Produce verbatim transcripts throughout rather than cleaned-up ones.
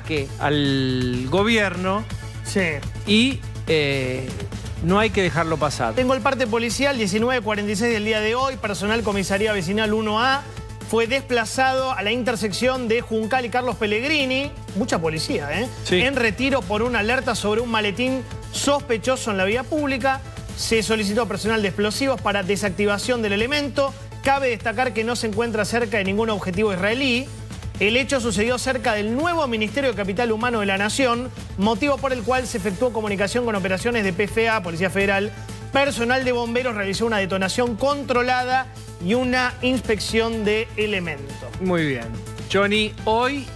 ataque al gobierno. Sí. Y eh, no hay que dejarlo pasar. Tengo el parte policial, diecinueve cuarenta y seis del día de hoy. Personal Comisaría Vecinal uno A fue desplazado a la intersección de Juncal y Carlos Pellegrini. Mucha policía, ¿eh? Sí. En retiro por una alerta sobre un maletín sospechoso en la vía pública. Se solicitó personal de explosivos para desactivación del elemento. Cabe destacar que no se encuentra cerca de ningún objetivo israelí. El hecho sucedió cerca del nuevo Ministerio de Capital Humano de la Nación, motivo por el cual se efectuó comunicación con operaciones de P F A, Policía Federal. Personal de bomberos realizó una detonación controlada y una inspección de elementos. Muy bien. Johnny, hoy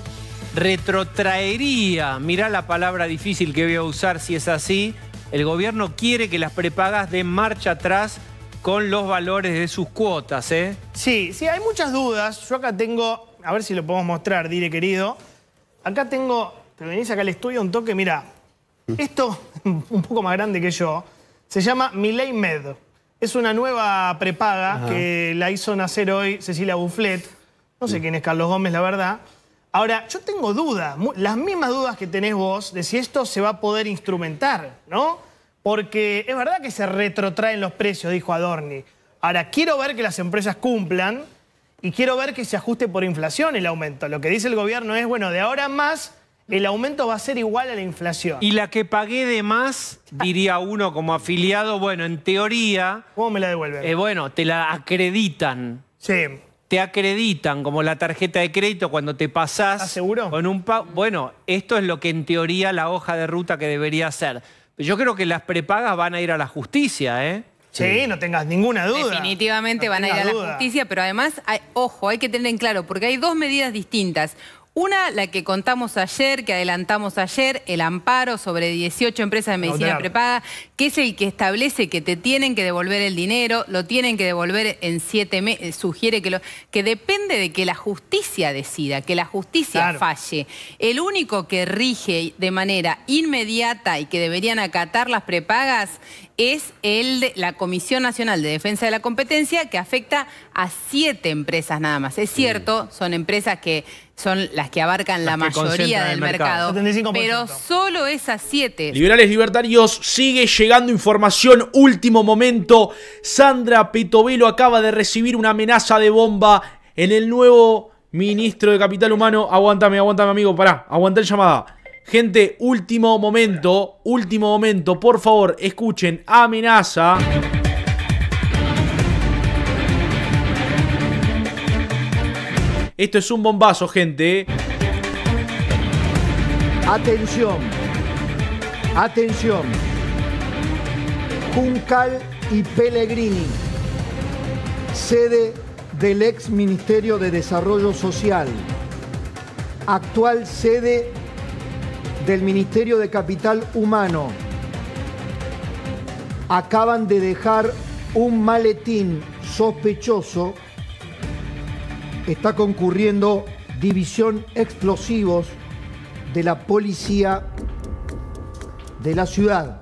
retrotraería, mirá la palabra difícil que voy a usar si es así, el gobierno quiere que las prepagas den marcha atrás con los valores de sus cuotas, ¿eh? Sí, sí, hay muchas dudas. Yo acá tengo, a ver si lo podemos mostrar, Dire querido. Acá tengo, te venís acá al estudio un toque, mira, esto un poco más grande que yo, se llama Milei Med. Es una nueva prepaga Ajá. que la hizo nacer hoy Cecilia Bufflet. No sé quién es Carlos Gómez, la verdad. Ahora, yo tengo dudas, las mismas dudas que tenés vos de si esto se va a poder instrumentar, ¿no? Porque es verdad que se retrotraen los precios, dijo Adorni. Ahora, quiero ver que las empresas cumplan y quiero ver que se ajuste por inflación el aumento. Lo que dice el gobierno es, bueno, de ahora en más el aumento va a ser igual a la inflación. Y la que pagué de más, diría uno como afiliado, bueno, en teoría... ¿Cómo me la devuelven? Eh, bueno, te la acreditan. Sí. Te acreditan, como la tarjeta de crédito cuando te pasás... ¿Estás seguro? Con un pa bueno, esto es lo que en teoría la hoja de ruta que debería ser. Yo creo que las prepagas van a ir a la justicia, ¿eh? Sí, sí, no tengas ninguna duda. Definitivamente no van a ir a la duda. justicia, pero además, hay, ojo, hay que tener en claro, porque hay dos medidas distintas. Una, la que contamos ayer, que adelantamos ayer, el amparo sobre dieciocho empresas de medicina Claro. prepaga, que es el que establece que te tienen que devolver el dinero, lo tienen que devolver en siete meses, sugiere que lo... que depende de que la justicia decida, que la justicia Claro. falle. El único que rige de manera inmediata y que deberían acatar las prepagas es el de la Comisión Nacional de Defensa de la Competencia, que afecta a siete empresas nada más. Es cierto, son empresas que son las que abarcan Las la que concentran mayoría el del mercado. mercado, setenta y cinco por ciento. pero solo esas siete. Liberales Libertarios, sigue llegando información, último momento. Sandra Petovelo acaba de recibir una amenaza de bomba en el nuevo ministro de Capital Humano. Aguántame, aguántame, amigo, pará, aguantá la llamada. Gente, último momento, último momento, por favor, escuchen, amenaza. Esto es un bombazo, gente. Atención, atención. Juncal y Pellegrini, sede del ex Ministerio de Desarrollo Social, actual sede del Ministerio de Capital Humano, acaban de dejar un maletín sospechoso. Está concurriendo División Explosivos de la Policía de la Ciudad.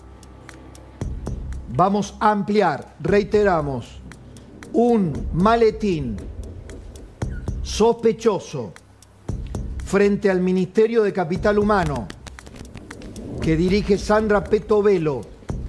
Vamos a ampliar, reiteramos, un maletín sospechoso frente al Ministerio de Capital Humano que dirige Sandra Petovelo,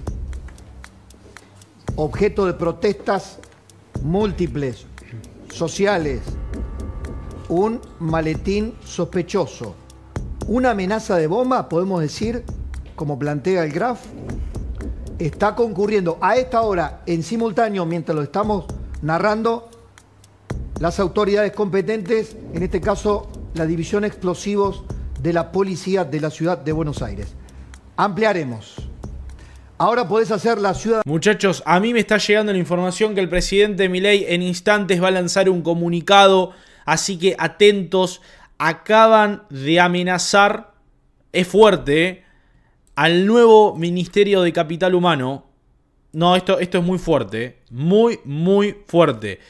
objeto de protestas múltiples, sociales, un maletín sospechoso, una amenaza de bomba, podemos decir, como plantea el Graf, está concurriendo a esta hora en simultáneo, mientras lo estamos narrando, las autoridades competentes, en este caso la División Explosivos de la Policía de la Ciudad de Buenos Aires. Ampliaremos. Ahora podés hacer la ciudad... Muchachos, a mí me está llegando la información que el presidente Milei en instantes va a lanzar un comunicado, así que atentos, acaban de amenazar, es fuerte, ¿eh?, al nuevo Ministerio de Capital Humano. No, esto, esto es muy fuerte, ¿eh? muy, muy fuerte.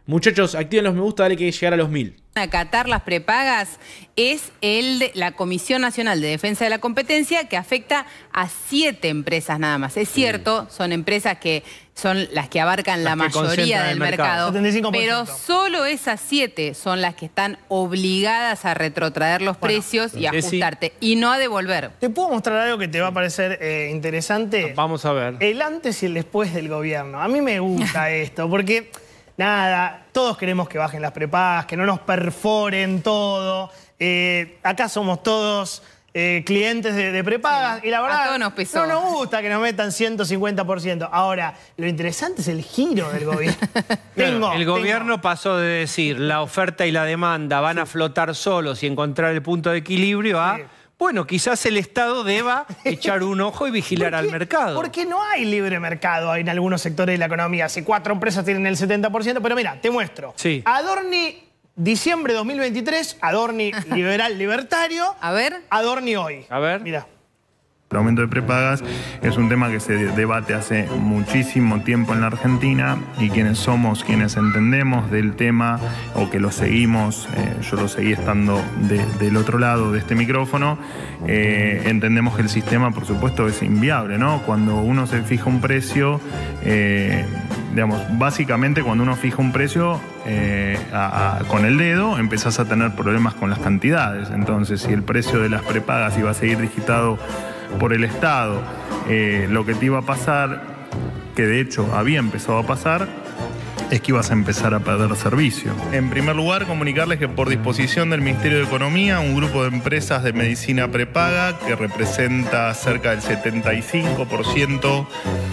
Muchachos, activen los me gusta, dale que llegar a los mil. Acatar las prepagas es el de la Comisión Nacional de Defensa de la Competencia, que afecta a siete empresas nada más. Es cierto, son empresas que son las que abarcan la Las que mayoría concentran del el mercado, mercado. setenta y cinco por ciento. pero solo esas siete son las que están obligadas a retrotraer los Bueno, precios y Ceci. ajustarte, y no a devolver. ¿Te puedo mostrar algo que te va a parecer eh, interesante? Vamos a ver. El antes y el después del gobierno. A mí me gusta esto, porque, nada, todos queremos que bajen las prepagas, que no nos perforen todo. Eh, acá somos todos eh, clientes de, de prepagas y la verdad A todos nos pesó. no nos gusta que nos metan ciento cincuenta por ciento. Ahora, lo interesante es el giro del gobierno. tengo, El tengo- gobierno pasó de decir la oferta y la demanda van a flotar solos y encontrar el punto de equilibrio a, Sí. bueno, quizás el Estado deba echar un ojo y vigilar ¿Por al qué? mercado. Porque no hay libre mercado en algunos sectores de la economía. Si cuatro empresas tienen el setenta por ciento, pero mira, te muestro. Sí. Adorni, diciembre de dos mil veintitrés, Adorni liberal libertario. A ver. Adorni hoy. A ver. Mira. El aumento de prepagas es un tema que se debate hace muchísimo tiempo en la Argentina y quienes somos, quienes entendemos del tema o que lo seguimos, eh, yo lo seguí estando de- del otro lado de este micrófono, eh, entendemos que el sistema, por supuesto, es inviable, ¿no? Cuando uno se fija un precio, eh, digamos, básicamente cuando uno fija un precio eh, a- a- con el dedo, empezás a tener problemas con las cantidades. Entonces, si el precio de las prepagas iba a seguir digitado por el Estado, eh, lo que te iba a pasar, que de hecho había empezado a pasar, es que ibas a empezar a perder servicio. En primer lugar, comunicarles que por disposición del Ministerio de Economía, un grupo de empresas de medicina prepaga, que representa cerca del setenta y cinco por ciento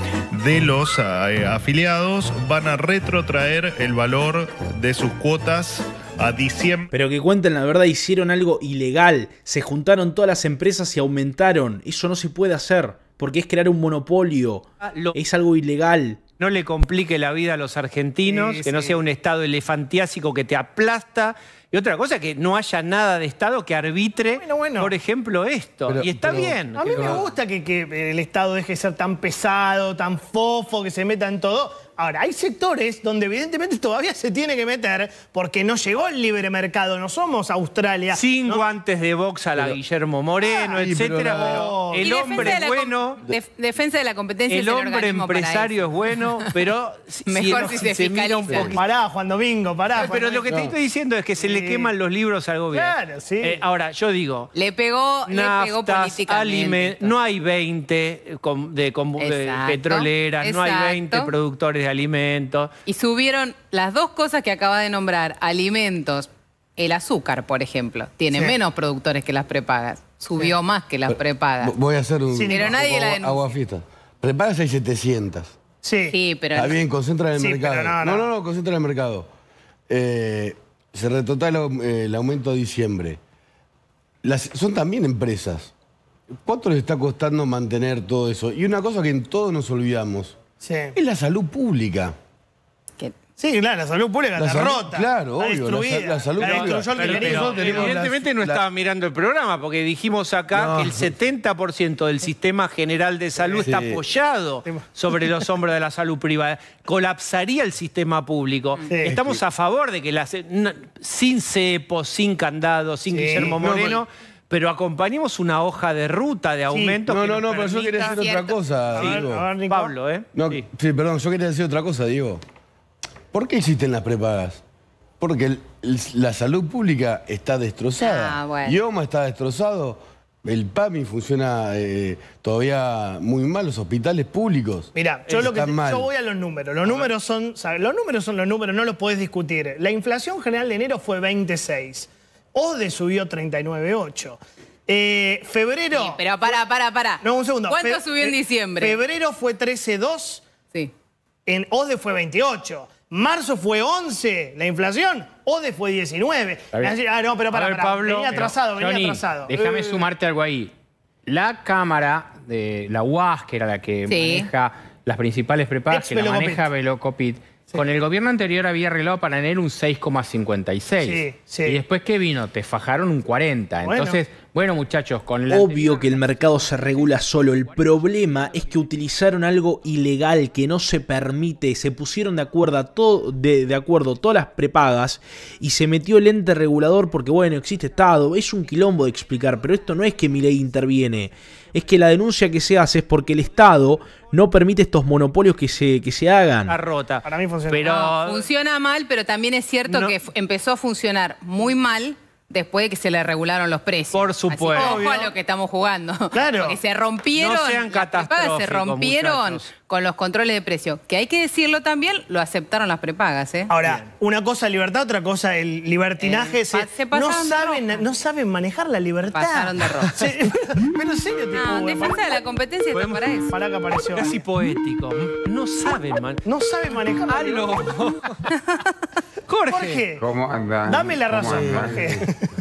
de los eh, afiliados, van a retrotraer el valor de sus cuotas a diciembre. Pero que cuenten la verdad, hicieron algo ilegal. Se juntaron todas las empresas y aumentaron. Eso no se puede hacer, porque es crear un monopolio. Ah, lo- Es algo ilegal. No le complique la vida a los argentinos, Sí, que no sí. sea un Estado elefantiásico que te aplasta. Y otra cosa, que no haya nada de Estado que arbitre, Bueno, bueno. por ejemplo, esto. Pero- y está pero- bien. A mí me gusta que, que el Estado deje de ser tan pesado, tan fofo, que se meta en todo. Ahora, hay sectores donde evidentemente todavía se tiene que meter porque no llegó el libre mercado, no somos Australia. Sin no- guantes de box a la Guillermo Moreno, Ay, etcétera. pero la- pero Y el defensa hombre de la es com- bueno. def- defensa de la competencia El es el hombre organismo para empresario eso. es bueno, pero si, Mejor si se mira un fiscaliza. poquito. Pará, Juan Domingo, pará. Juan Pero lo que te Domingo. estoy diciendo es que se le Sí. queman los libros al gobierno. Claro, sí. Eh, ahora, yo digo, Le pegó, le pegó naftas, políticamente. alimentos, no hay veinte com- de, com- de Exacto, petroleras, no hay exacto. veinte productores de alimentos. Y subieron las dos cosas que acaba de nombrar, alimentos, el azúcar, por ejemplo, tiene Sí. menos productores que las prepagas, subió más que las prepagas. Vo- Voy a hacer un... Sí, pero nadie la denuncia. Agua fiesta. Prepagas hay setecientas. Sí. Sí, pero Está bien, concentra en el Sí, mercado. pero no, no, no. no, no, concentra en el mercado. Eh, se retrota el, au- eh, el aumento de diciembre. Las, son también empresas. ¿Cuánto les está costando mantener todo eso? Y una cosa que en todos nos olvidamos, Sí. es la salud pública. que- Sí, claro, la salud pública La está salud- rota. claro, está obvio, la destruida. sa- la salud La pública. destruyó el Pero, kirchnerismo. pero, Nosotros tenemos evidentemente las- no la- estaba mirando el programa, porque dijimos acá No. que el setenta por ciento del sistema general de salud Sí. está apoyado sobre los hombros de la salud privada. Colapsaría el sistema público. Sí. Estamos a favor de que las, no- sin cepo, sin candado, sin Sí. Guillermo No, Moreno, pero acompañemos una hoja de ruta de aumento. No, que no, nos no, pero yo permita- quería decir Cierto. otra cosa, A ver, Diego. a ver, Nico. Pablo, ¿eh? No, Sí. sí. perdón, yo quería decir otra cosa, Diego. ¿Por qué existen las prepagas? Porque el- el- la salud pública está destrozada. Ah, bueno. IOMA está destrozado. El PAMI funciona eh, todavía muy mal, los hospitales públicos. Mira, yo, lo que están te- mal. yo voy a los números. Los números son, o sea, los números son los números, no los podés discutir. La inflación general de enero fue veintiséis. ODE subió treinta y nueve coma ocho. Eh, febrero. Sí, pero para, para, para. No, un segundo. ¿Cuánto Fe- subió en fe- diciembre? Febrero fue trece coma dos. Sí. En ODE fue veintiocho. Marzo fue once. La inflación. ODE fue diecinueve. bien. Ah, no, pero para, A ver, para. Pablo, venía atrasado, venía Johnny, atrasado. Déjame Eh, sumarte algo ahí. La Cámara de la U A S, que era la que Sí. maneja las principales prepagas, Ex que la Velocopit. maneja Velocopit, con el gobierno anterior había arreglado para enero un seis coma cincuenta y seis. Sí, sí. Y después, ¿qué vino? Te fajaron un cuarenta. Bueno. Entonces, Bueno, muchachos, con la... Obvio que el mercado se regula solo. El problema es que utilizaron algo ilegal que no se permite. Se pusieron de acuerdo, a todo, de, de acuerdo todas las prepagas y se metió el ente regulador porque, bueno, existe Estado. Es un quilombo de explicar, pero esto no es que Milei interviene. Es que la denuncia que se hace es porque el Estado no permite estos monopolios que se, que se hagan. Está rota. Para mí funciona. Pero... No, funciona mal, pero también es cierto No. que empezó a funcionar muy mal después de que se le regularon los precios. Por supuesto. Así que ojo a lo que estamos jugando. Claro. Porque se rompieron, No sean las prepagas se catastróficos, rompieron muchachos. con los controles de precio. Que hay que decirlo también, lo aceptaron las prepagas, ¿eh? Ahora, una cosa libertad, otra cosa el libertinaje. Eh, se, pa- se no, pasaron de saben, rosca. no saben manejar la libertad. Pasaron de rosca. Sí, pero en serio, tipo, No, bueno, defensa de la competencia está Podemos- para eso. Pará que apareció. Casi poético. No saben, man. No saben manejar la ¡Aló! libertad. Jorge. Jorge, ¿Cómo andan? dame la ¿Cómo razón, andan? Jorge.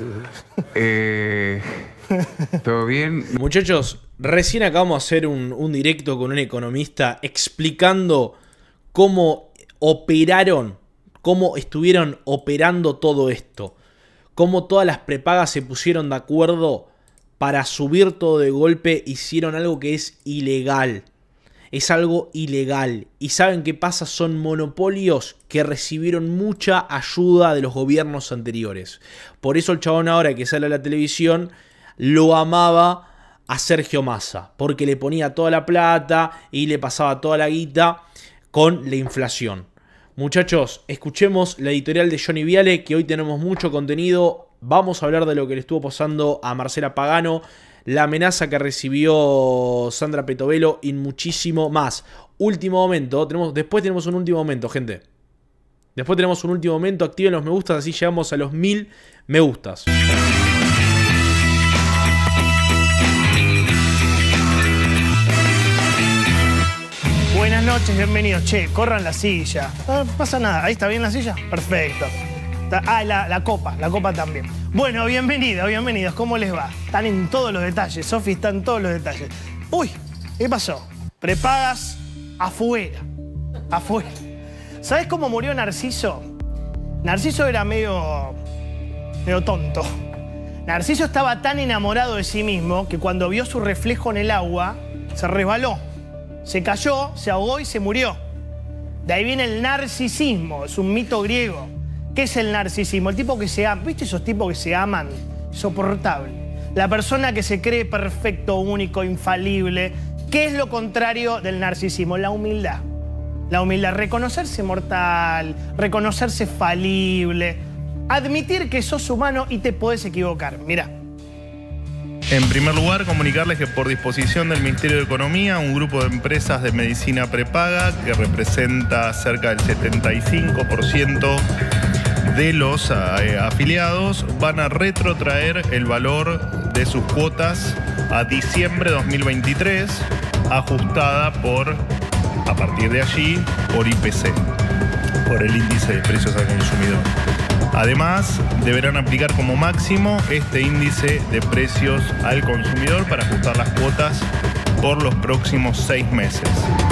Eh, ¿Todo bien? Muchachos, recién acabamos de hacer un, un directo con un economista explicando cómo operaron, cómo estuvieron operando todo esto, cómo todas las prepagas se pusieron de acuerdo para subir todo de golpe, hicieron algo que es ilegal. Es algo ilegal. ¿Y saben qué pasa? Son monopolios que recibieron mucha ayuda de los gobiernos anteriores. Por eso el chabón ahora que sale a la televisión lo amaba a Sergio Massa. Porque le ponía toda la plata y le pasaba toda la guita con la inflación. Muchachos, escuchemos la editorial de Johnny Viale, que hoy tenemos mucho contenido. Vamos a hablar de lo que le estuvo pasando a Marcela Pagano, la amenaza que recibió Sandra Petovelo y muchísimo más. Último momento, tenemos, después tenemos un último momento, gente. Después tenemos un último momento, activen los me gustas, así llegamos a los mil me gustas. Buenas noches, bienvenidos. Che, corran la silla. No pasa nada. ¿Ahí está bien la silla? Perfecto. Está- Ah, la, la copa, la copa también. Bueno, bienvenidos, bienvenidos. ¿Cómo les va? Están en todos los detalles. Sofi está en todos los detalles. Uy, ¿qué pasó? Prepagas afuera. Afuera. ¿Sabés cómo murió Narciso? Narciso era medio... medio tonto. Narciso estaba tan enamorado de sí mismo que cuando vio su reflejo en el agua, se resbaló. Se cayó, se ahogó y se murió. De ahí viene el narcisismo, es un mito griego. ¿Qué es el narcisismo? El tipo que se ama, ¿viste esos tipos que se aman? Insoportable. La persona que se cree perfecto, único, infalible. ¿Qué es lo contrario del narcisismo? La humildad. La humildad, reconocerse mortal, reconocerse falible, admitir que sos humano y te podés equivocar. Mirá. En primer lugar, comunicarles que por disposición del Ministerio de Economía, un grupo de empresas de medicina prepaga, que representa cerca del setenta y cinco por ciento de los eh, afiliados, van a retrotraer el valor de sus cuotas a diciembre de dos mil veintitrés, ajustada por, a partir de allí, por I P C, por el índice de precios al consumidor. Además, deberán aplicar como máximo este índice de precios al consumidor para ajustar las cuotas por los próximos seis meses.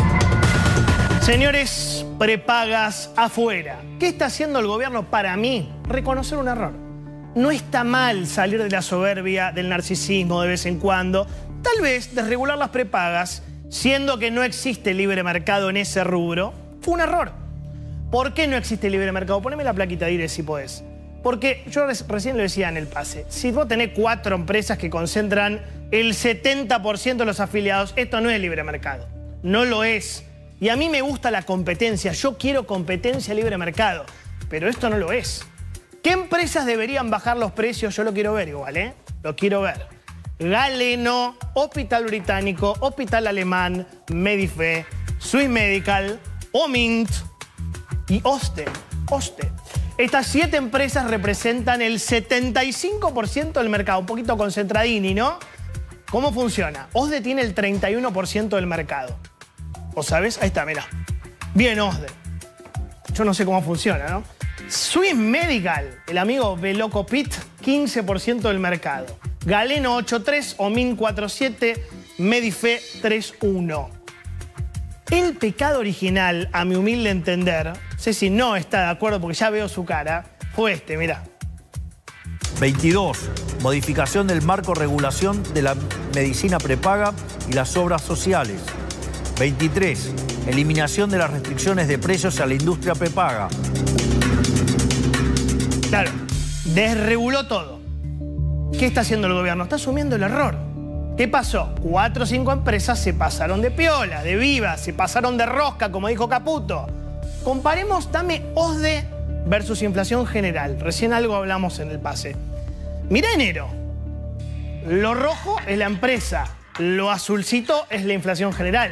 Señores, prepagas afuera. ¿Qué está haciendo el gobierno para mí? Reconocer un error. No está mal salir de la soberbia, del narcisismo de vez en cuando. Tal vez desregular las prepagas, siendo que no existe libre mercado en ese rubro, fue un error. ¿Por qué no existe libre mercado? Poneme la plaquita, Dire, si podés. Porque yo recién lo decía en el pase. Si vos tenés cuatro empresas que concentran el setenta por ciento de los afiliados, esto no es libre mercado. No lo es. Y a mí me gusta la competencia. Yo quiero competencia libre mercado. Pero esto no lo es. ¿Qué empresas deberían bajar los precios? Yo lo quiero ver igual, ¿eh? Lo quiero ver. Galeno, Hospital Británico, Hospital Alemán, Medife, Swiss Medical, Omint y Oste. Oste. Estas siete empresas representan el setenta y cinco por ciento del mercado. Un poquito concentradini, ¿no? ¿Cómo funciona? Osde tiene el treinta y uno por ciento del mercado. ¿O sabes? Ahí está, mirá. Bien, Osde. Yo no sé cómo funciona, ¿no? Swiss Medical, el amigo Velocopit, quince por ciento del mercado. Galeno ocho punto tres, Omint cuatro punto siete, Medife tres punto uno. El pecado original, a mi humilde entender, Ceci no está de acuerdo porque ya veo su cara, fue este, mirá. veintidós, modificación del marco regulación de la medicina prepaga y las obras sociales. veintitrés. Eliminación de las restricciones de precios a la industria prepaga. Claro, desreguló todo. ¿Qué está haciendo el gobierno? Está asumiendo el error. ¿Qué pasó? Cuatro o cinco empresas se pasaron de piola, de viva, se pasaron de rosca, como dijo Caputo. Comparemos, dame O S D E versus inflación general. Recién algo hablamos en el pase. Mirá enero. Lo rojo es la empresa, lo azulcito es la inflación general.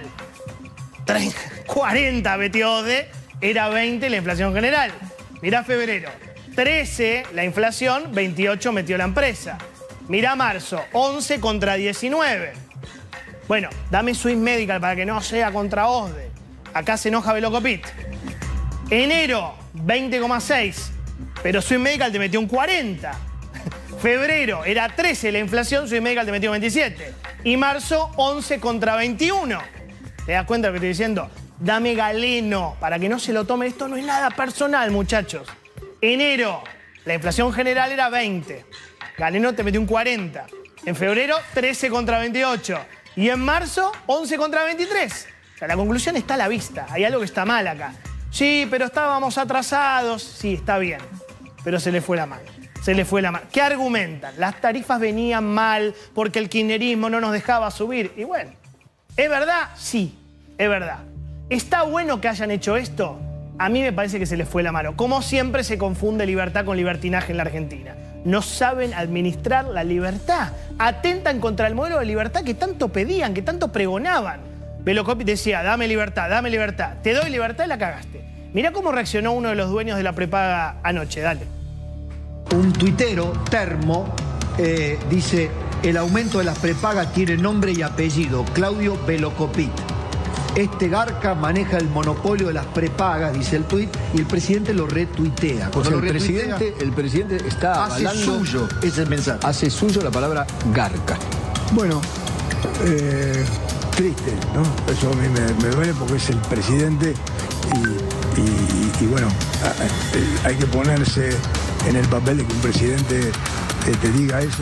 cuarenta metió O S D E, era veinte la inflación general. Mirá febrero. trece la inflación, veintiocho metió la empresa. Mirá marzo, once contra diecinueve. Bueno, dame Swiss Medical para que no sea contra O S D E. Acá se enoja Velocopit. Enero, veinte coma seis. Pero Swiss Medical te metió un cuarenta. Febrero, era trece la inflación, Swiss Medical te metió veintisiete. Y marzo, once contra veintiuno. ¿Te das cuenta de lo que estoy diciendo? Dame Galeno, para que no se lo tome. Esto no es nada personal, muchachos. Enero, la inflación general era veinte. Galeno te metió un cuarenta. En febrero, trece contra veintiocho. Y en marzo, once contra veintitrés. O sea, la conclusión está a la vista. Hay algo que está mal acá. Sí, pero estábamos atrasados. Sí, está bien. Pero se le fue la mano. Se le fue la mano. ¿Qué argumentan? Las tarifas venían mal porque el kirchnerismo no nos dejaba subir. Y bueno, ¿es verdad? Sí, es verdad. ¿Está bueno que hayan hecho esto? A mí me parece que se les fue la mano. Como siempre se confunde libertad con libertinaje en la Argentina. No saben administrar la libertad. Atentan contra el modelo de libertad que tanto pedían, que tanto pregonaban. Velocopit decía, dame libertad, dame libertad. Te doy libertad y la cagaste. Mirá cómo reaccionó uno de los dueños de la prepaga anoche, dale. Un tuitero, Termo, eh, dice, el aumento de las prepagas tiene nombre y apellido, Claudio Velocopit. Este garca maneja el monopolio de las prepagas, dice el tuit, y el presidente lo retuitea. Porque el presidente, el presidente está hace avalando, suyo ese mensaje. Hace suyo la palabra garca. Bueno, eh, triste, ¿no? Eso a mí me, me duele porque es el presidente y, y, y bueno, hay que ponerse en el papel de que un presidente te, te diga eso.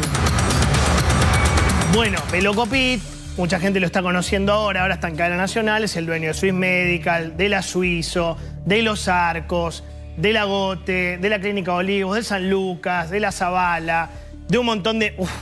Bueno, Velocopit, mucha gente lo está conociendo ahora, ahora está en cadena nacional, es el dueño de Swiss Medical, de la Suizo, de Los Arcos, de la Gote, de la Clínica Olivos, de San Lucas, de la Zavala, de un montón de... Uf,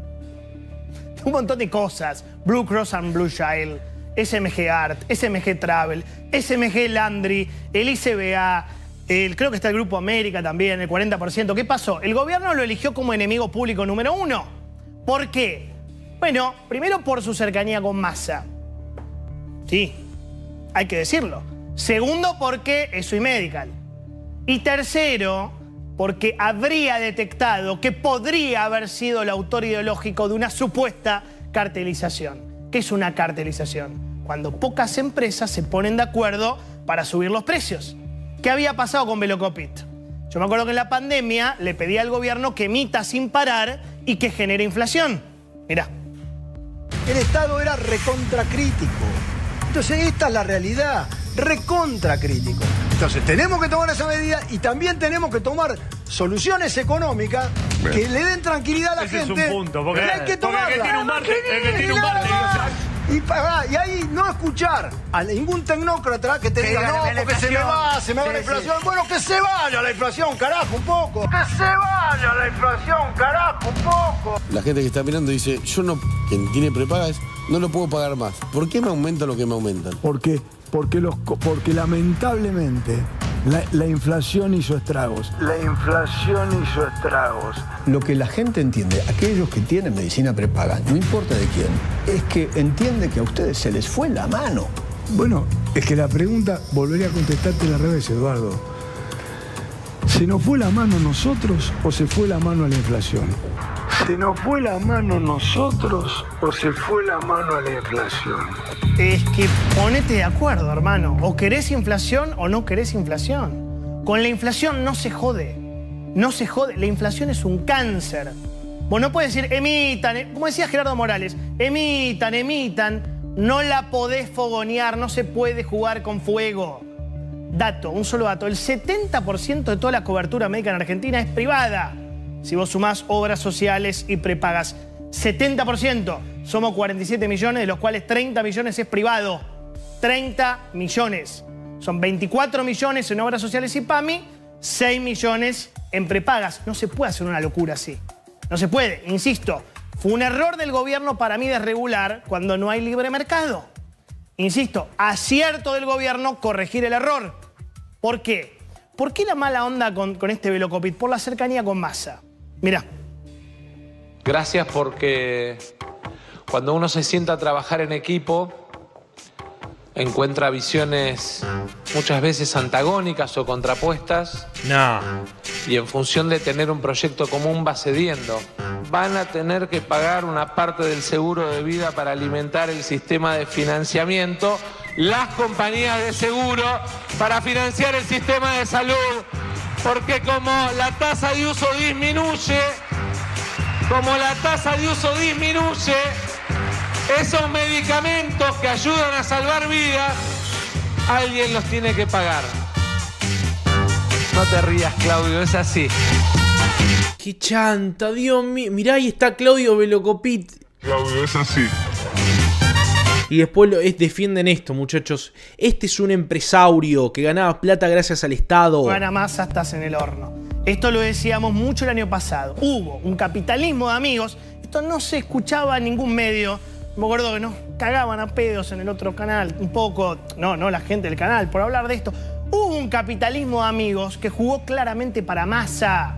de un montón de cosas. Blue Cross and Blue Shield, S M G Art, S M G Travel, S M G Landry, el I C B A, el, creo que está el Grupo América también, el cuarenta por ciento. ¿Qué pasó? El gobierno lo eligió como enemigo público número uno. ¿Por qué? Bueno, primero por su cercanía con Massa. Sí, hay que decirlo. Segundo, porque es Swiss Medical. Y tercero, porque habría detectado que podría haber sido el autor ideológico de una supuesta cartelización. ¿Qué es una cartelización? Cuando pocas empresas se ponen de acuerdo para subir los precios. ¿Qué había pasado con Velocopit? Yo me acuerdo que en la pandemia le pedí al gobierno que emita sin parar y que genere inflación. Mirá. El Estado era recontracrítico. Entonces esta es la realidad, recontracrítico. Entonces tenemos que tomar esa medida y también tenemos que tomar soluciones económicas Bien. que le den tranquilidad a la Ese gente. Es un punto, porque, y hay que tomarla. porque el que tiene un margen, el que tiene un margen. Y, para, y ahí no escuchar a ningún tecnócrata que te diga, no, porque se me va, se me va sí, la inflación. Sí. Bueno, que se vaya la inflación, carajo, un poco. Que se vaya la inflación, carajo, un poco. La gente que está mirando dice, yo no, quien tiene prepagas, no lo puedo pagar más. ¿Por qué me aumenta lo que me aumentan? ¿Por qué? Porque, los, porque lamentablemente la, la inflación hizo estragos. La inflación hizo estragos. Lo que la gente entiende, aquellos que tienen medicina prepaga, no importa de quién, es que entiende que a ustedes se les fue la mano. Bueno, es que la pregunta, volvería a contestarte al revés, Eduardo. ¿Se nos fue la mano nosotros o se fue la mano a la inflación? ¿Se nos fue la mano nosotros o se fue la mano a la inflación? Es que ponete de acuerdo, hermano. O querés inflación o no querés inflación. Con la inflación no se jode. No se jode. La inflación es un cáncer. Vos no puedes decir, emitan, como decía Gerardo Morales, emitan, emitan. No la podés fogonear, no se puede jugar con fuego. Dato, un solo dato. El setenta por ciento de toda la cobertura médica en Argentina es privada. si vos sumás obras sociales y prepagas. setenta por ciento, somos cuarenta y siete millones, de los cuales treinta millones es privado. treinta millones. Son veinticuatro millones en obras sociales y PAMI, seis millones en prepagas. No se puede hacer una locura así. No se puede, insisto. Fue un error del gobierno para mí desregular cuando no hay libre mercado. Insisto, acierto del gobierno corregir el error. ¿Por qué? ¿Por qué la mala onda con, con este Velocopit? Por la cercanía con Massa. Mirá. Gracias porque cuando uno se sienta a trabajar en equipo, encuentra visiones muchas veces antagónicas o contrapuestas. No. Y en función de tener un proyecto común va cediendo. Van a tener que pagar una parte del seguro de vida para alimentar el sistema de financiamiento. Las compañías de seguro para financiar el sistema de salud. Porque como la tasa de uso disminuye, como la tasa de uso disminuye, esos medicamentos que ayudan a salvar vidas, alguien los tiene que pagar. No te rías, Claudio, es así. ¡Qué chanta! Dios mío. Mirá, ahí está Claudio Velocopit. Claudio, es así. Y después lo, es, defienden esto, muchachos. Este es un empresario que ganaba plata gracias al Estado. Gana más, estás en el horno. Esto lo decíamos mucho el año pasado. Hubo un capitalismo de amigos. Esto no se escuchaba en ningún medio. Me acuerdo que nos cagaban a pedos en el otro canal. Un poco, no, no la gente del canal, por hablar de esto. Hubo un capitalismo de amigos que jugó claramente para Massa.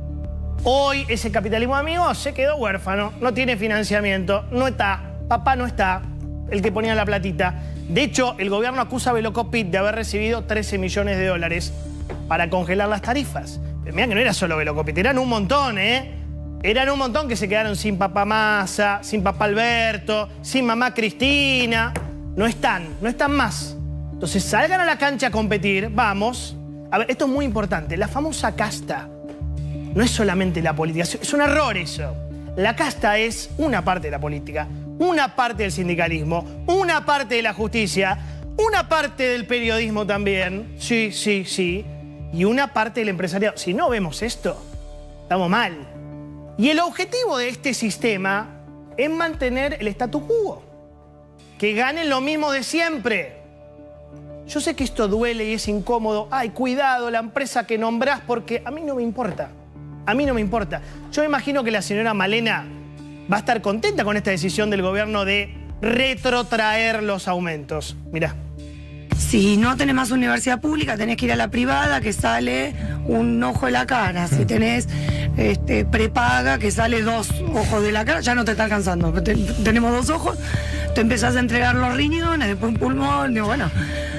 Hoy ese capitalismo de amigos se quedó huérfano. No tiene financiamiento. No está. Papá no está. El que ponía la platita. De hecho, el gobierno acusa a Velocopit de haber recibido trece millones de dólares para congelar las tarifas. Pero mirá que no era solo Velocopit, eran un montón, ¿eh? Eran un montón que se quedaron sin papá Massa, sin papá Alberto, sin mamá Cristina. No están, no están más. Entonces salgan a la cancha a competir, vamos. A ver, esto es muy importante. La famosa casta no es solamente la política, es un error eso. La casta es una parte de la política, una parte del sindicalismo, una parte de la justicia, una parte del periodismo también, sí, sí, sí, y una parte del empresariado. Si no vemos esto, estamos mal. Y el objetivo de este sistema es mantener el statu quo, que ganen lo mismo de siempre. Yo sé que esto duele y es incómodo. Ay, cuidado, la empresa que nombrás, porque a mí no me importa. A mí no me importa. Yo me imagino que la señora Malena va a estar contenta con esta decisión del gobierno de retrotraer los aumentos. Mirá. Si no tenés más universidad pública, tenés que ir a la privada, que sale un ojo de la cara. Si tenés este, prepaga, que sale dos ojos de la cara, ya no te está alcanzando. Ten, tenemos dos ojos, te empezás a entregar los riñones, después un pulmón, digo, bueno,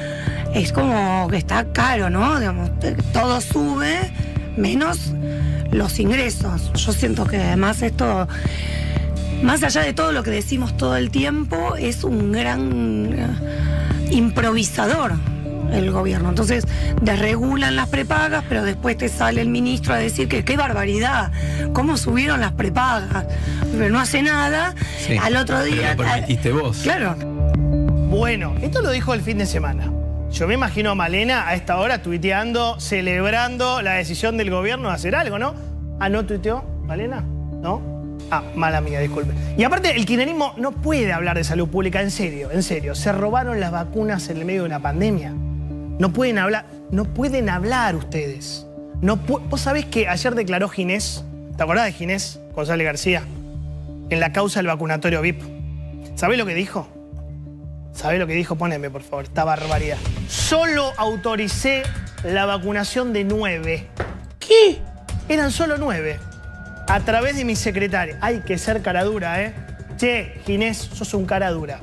es como que está caro, ¿no? Digamos, todo sube, menos los ingresos. Yo siento que además esto, más allá de todo lo que decimos todo el tiempo, es un gran improvisador el gobierno. Entonces desregulan las prepagas, pero después te sale el ministro a decir que qué barbaridad, cómo subieron las prepagas, pero no hace nada. Sí, al otro día pero lo permitiste vos. Claro. Bueno, esto lo dijo el fin de semana. Yo me imagino a Malena a esta hora tuiteando, celebrando la decisión del gobierno de hacer algo, ¿no? Ah, ¿no tuiteó Malena? ¿No? Ah, mala mía, disculpe. Y aparte, el kirchnerismo no puede hablar de salud pública, en serio, en serio. Se robaron las vacunas en el medio de una pandemia. No pueden hablar, no pueden hablar ustedes. No Vos sabés que ayer declaró Ginés, ¿te acordás de Ginés González García? En la causa del vacunatorio V I P. ¿Sabés lo que dijo? ¿Sabés lo que dijo? Poneme, por favor, esta barbaridad. Solo autoricé la vacunación de nueve. ¿Qué? Eran solo nueve. A través de mi secretaria. Hay que ser cara dura, ¿eh? Che, Ginés, sos un cara dura.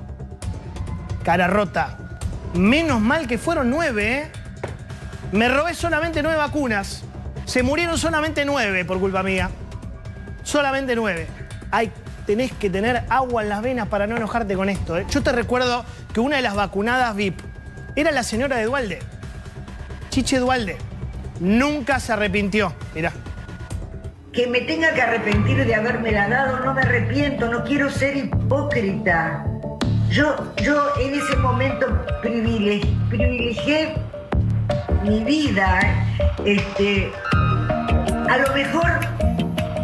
Cara rota. Menos mal que fueron nueve, ¿eh? Me robé solamente nueve vacunas. Se murieron solamente nueve por culpa mía. Solamente nueve. Hay, tenés que tener agua en las venas para no enojarte con esto, ¿eh? Yo te recuerdo que una de las vacunadas V I P era la señora de Duhalde. Chiche Duhalde. Nunca se arrepintió. Mirá. Que me tenga que arrepentir de habérmela dado, no me arrepiento, no quiero ser hipócrita. Yo, yo en ese momento privilegié, privilegié mi vida. Este, a lo mejor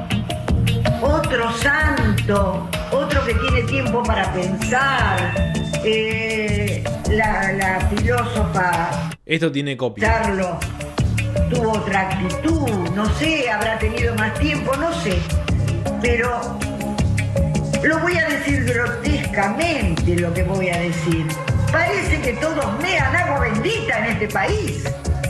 otro santo, otro que tiene tiempo para pensar. Eh, la, la filósofa Esto tiene copia. Charlo tuvo otra actitud, no sé, habrá tenido más tiempo, no sé. Pero lo voy a decir grotescamente lo que voy a decir. Parece que todos mean agua bendita en este país.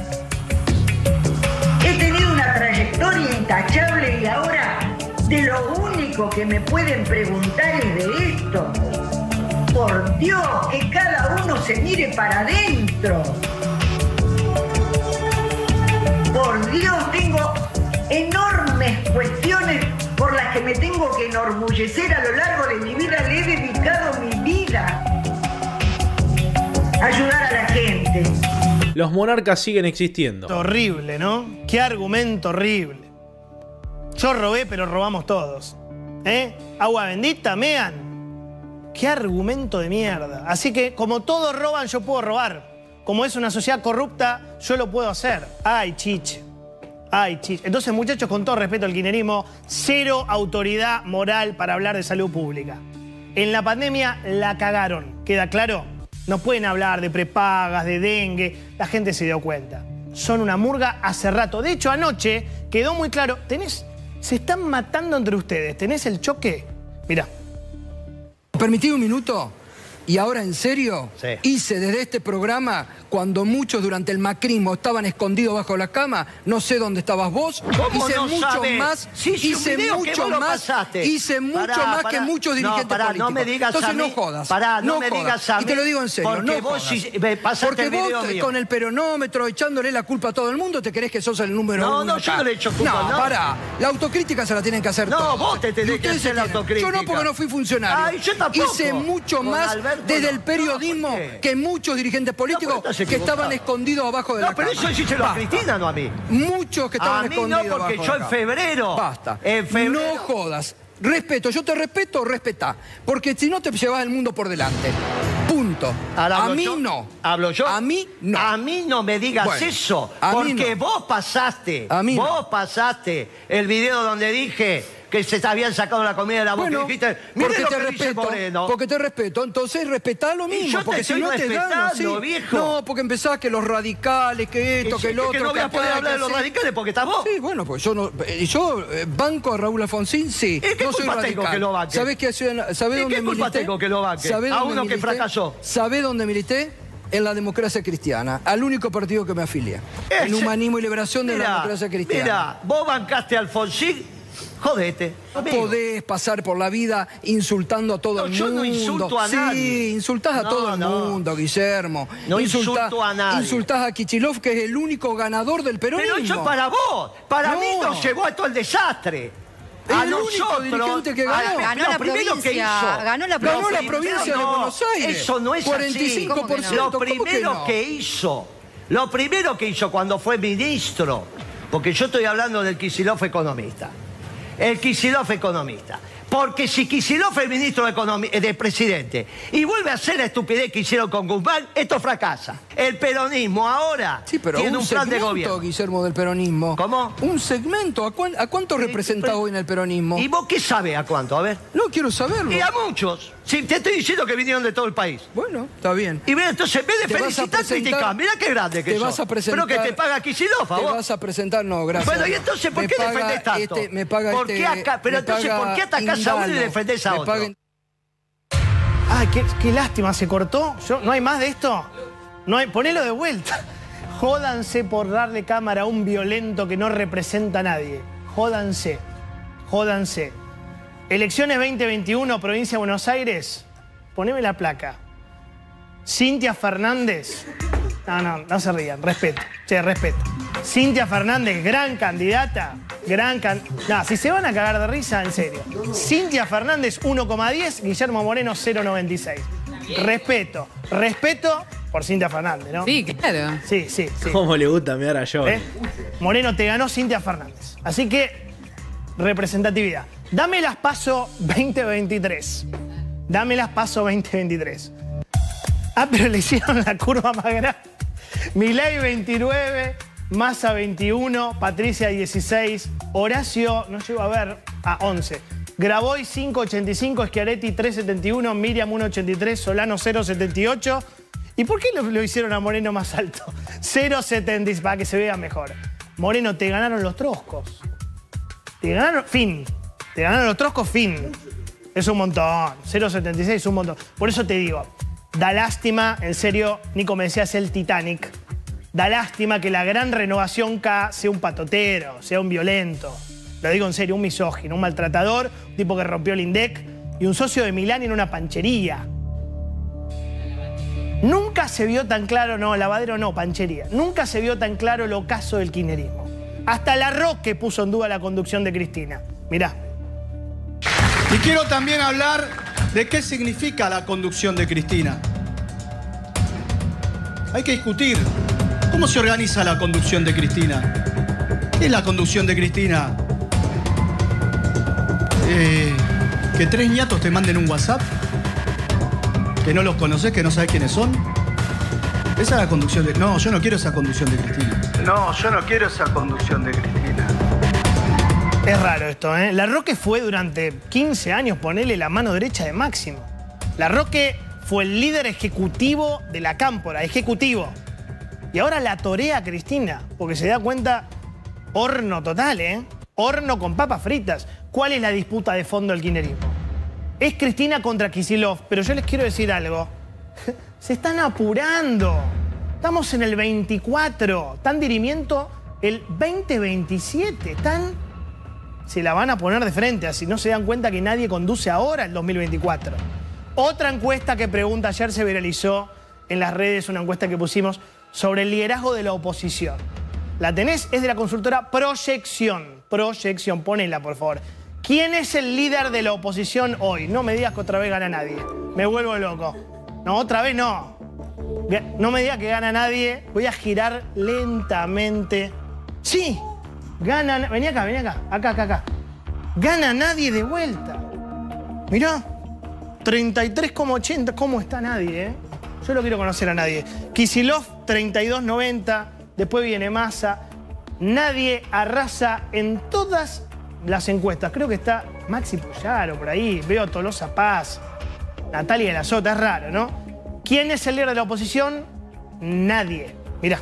He tenido una trayectoria intachable y ahora de lo único que me pueden preguntar es de esto. Por Dios, que cada uno se mire para adentro. Por Dios, tengo enormes cuestiones por las que me tengo que enorgullecer a lo largo de mi vida. Le he dedicado mi vida a ayudar a la gente. Los monarcas siguen existiendo. Horrible, ¿no? Qué argumento horrible. Yo robé, pero robamos todos. ¿Eh? Agua bendita, mean. Qué argumento de mierda. Así que, como todos roban, yo puedo robar. Como es una sociedad corrupta, yo lo puedo hacer. Ay, chiche. Ay, chiche. Entonces, muchachos, con todo respeto al kirchnerismo, cero autoridad moral para hablar de salud pública. En la pandemia la cagaron. ¿Queda claro? No pueden hablar de prepagas, de dengue. La gente se dio cuenta. Son una murga hace rato. De hecho, anoche quedó muy claro. Tenés, se están matando entre ustedes. ¿Tenés el choque? Mirá. ¿Permití un minuto? Y ahora, en serio, sí. Hice desde este programa, cuando muchos durante el macrismo estaban escondidos bajo la cama, no sé dónde estabas vos, ¿Cómo hice no mucho sabes? más, Sí, sí, hice un video que mucho vos lo más, pasaste. hice mucho Pará, más pará. que muchos No, dirigentes pará, políticos. no me digas Entonces a mí, no jodas, pará, no no me jodas. digas a Y te lo mí, digo en serio, porque no vos jodas. sí- me pasaste Porque el video vos, mío. con el peronómetro, echándole la culpa a todo el mundo, te crees que sos el número No, uno no, yo acá. no le echo culpa, No, no. pará, la autocrítica se la tienen que hacer No, todos. vos te tenés Y que ustedes hacer se la tienen- autocrítica. Yo no, porque no fui funcionario. Ay, yo tampoco. Hice mucho Con más Alberto desde no. el periodismo No, ¿por qué? que muchos dirigentes políticos No, pero estás que estaban equivocado. escondidos abajo de No, la pero cama. eso hicíselo a Basta. Cristina, no a mí. Muchos que estaban A mí no, escondidos porque abajo yo de en la cama. febrero- Basta. en febrero- No jodas. Respeto. Yo te respeto, respetá. Porque si no te llevas el mundo por delante. Punto. Ahora A hablo mí yo. no. ¿Hablo yo? A mí no. A mí no me digas Bueno, eso. a mí Porque no. vos pasaste. A mí no. vos pasaste el video donde dije que se te habían sacado la comida de la boca. Bueno, y dijiste, mire porque lo te que dice respeto, Moreno. porque te respeto, entonces respetá lo Y mismo, yo te porque si estoy no te dan respetando, así. viejo. No, porque empezás que los radicales, que esto, Y que sí, el otro. que no voy a acá, poder que hablar de los así. radicales porque estás vos. Sí, bueno, pues yo no. eh, Yo eh, banco a Raúl Alfonsín, sí. ¿Y qué no soy culpa radical. tengo que lo banque? ¿Sabés qué, ¿sabés ¿Y dónde qué culpa milité? tengo que lo banque? ¿Sabés A dónde uno que milité? fracasó. ¿Sabés dónde milité? En la democracia cristiana, al único partido que me afilia. Ese- En Humanismo y Liberación de la Mirá, democracia cristiana. Mirá, vos bancaste a Alfonsín, jodete. No amigo. podés pasar por la vida insultando a todo No, el yo mundo. no insulto a sí, nadie. insultás a No, todo el no. mundo, Guillermo. No Insultás- insulto a nadie. Insultás a Kicillof, que es el único ganador del peronismo. Pero eso para vos. Para No. mí nos llevó a todo el desastre. Es a el único nosotros, dirigente que a- ganó. Ganó lo la primero provincia, que hizo, ganó la lo Ganó la primero- provincia de no, Buenos Aires. Eso no es cuarenta y cinco por ciento. así. Lo ¿Cómo que primero no? que hizo, lo primero que hizo cuando fue ministro, porque yo estoy hablando del Kicillof economista, el Kicillof economista. Porque si Kicillof es ministro de, Economi- eh, de presidente y vuelve a hacer la estupidez que hicieron con Guzmán, esto fracasa. El peronismo ahora Sí, pero tiene un, un plan de segmento, gobierno. Guillermo, del peronismo. ¿Cómo? Un segmento. ¿A, cuán- a cuánto representás hoy en el peronismo? ¿Y vos qué sabés a cuánto? A ver. No quiero saberlo. Y a muchos. Sí, te estoy diciendo que vinieron de todo el país. Bueno, está bien. Y mira, entonces en vez de Te vas a felicitar, presentar- criticar. Mirá qué grande que te sos. vas a presentar- Pero que te paga Kicillof, ¿a Te vos? vas a presentar, no, gracias. Bueno, ¿y entonces por Me qué paga defendés tanto? este- me paga ¿Por este- qué acá- pero me entonces, paga ¿por qué atacás a uno y Indalo? defendés a Me otro? paga- Ay, qué, qué lástima, se cortó. Yo, ¿no hay más de esto? No hay, ponelo de vuelta. Jódanse por darle cámara a un violento que no representa a nadie. Jódanse. Jódanse. Elecciones veinte veintiuno, provincia de Buenos Aires. Poneme la placa. Cintia Fernández. No, no, no se rían. Respeto. Che, respeto. Cintia Fernández, gran candidata. Gran can... No, si se van a cagar de risa, en serio. Cintia Fernández, uno coma diez. Guillermo Moreno, cero coma noventa y seis. Respeto. Respeto por Cintia Fernández, ¿no? Sí, claro. Sí, sí, sí. ¿Cómo le gusta mirar a John? ¿Eh? Moreno, te ganó Cintia Fernández. Así que, representatividad. Dame las PASO veinte veintitrés. Dame las PASO veinte veintitrés. Ah, pero le hicieron la curva más grande. Milei veintinueve, Massa veintiuno, Patricia dieciséis, Horacio, no llego a ver, a once. Graboy cinco ochenta y cinco, Schiaretti tres setenta y uno, Miriam uno ochenta y tres, Solano cero setenta y ocho. ¿Y por qué lo, lo hicieron a Moreno más alto? cero setenta y cinco, para que se vea mejor. Moreno, te ganaron los troscos. Te ganaron, fin. Te ganaron los troscos, fin. Es un montón. cero setenta y seis es un montón. Por eso te digo, da lástima, en serio, Nico me decía, es el Titanic. Da lástima que la gran renovación K sea un patotero, sea un violento. Lo digo en serio, un misógino, un maltratador, un tipo que rompió el INDEC y un socio de Milán en una panchería. Nunca se vio tan claro, no, lavadero no, panchería. Nunca se vio tan claro el ocaso del kirchnerismo. Hasta Larroque puso en duda la conducción de Cristina. Mirá. Y quiero también hablar de qué significa la conducción de Cristina. Hay que discutir cómo se organiza la conducción de Cristina. ¿Qué es la conducción de Cristina? Eh, que tres ñatos te manden un WhatsApp, que no los conoces, que no sabes quiénes son. Esa es la conducción de... No, yo no quiero esa conducción de Cristina. No, yo no quiero esa conducción de Cristina. Es raro esto, ¿eh? Larroque fue durante quince años, ponele, la mano derecha de Máximo. Larroque fue el líder ejecutivo de la Cámpora, ejecutivo. Y ahora la torea a Cristina, porque se da cuenta, horno total, ¿eh? Horno con papas fritas. ¿Cuál es la disputa de fondo del kirchnerismo? Es Cristina contra Kicillof, pero yo les quiero decir algo. Se están apurando. Estamos en el veinticuatro, están dirimiendo el veinte veintisiete. Están... Se la van a poner de frente, así no se dan cuenta que nadie conduce ahora el dos mil veinticuatro. Otra encuesta que pregunta, ayer se viralizó en las redes, una encuesta que pusimos sobre el liderazgo de la oposición. ¿La tenés? Es de la consultora Proyección. Proyección, ponela por favor. ¿Quién es el líder de la oposición hoy? No me digas que otra vez gana nadie. Me vuelvo loco. No, otra vez no. No me digas que gana nadie. Voy a girar lentamente. Sí, gana... Vení acá, vení acá. Acá, acá, acá. Gana nadie de vuelta. Mirá. treinta y tres coma ochenta. ¿Cómo está nadie, eh? Yo no quiero conocer a nadie. Kicillof, treinta y dos noventa. Después viene Massa. Nadie arrasa en todas las encuestas. Creo que está Maxi Puyaro por ahí. Veo a Tolosa Paz. Natalia de la Sota. Es raro, ¿no? ¿Quién es el líder de la oposición? Nadie. Mirá.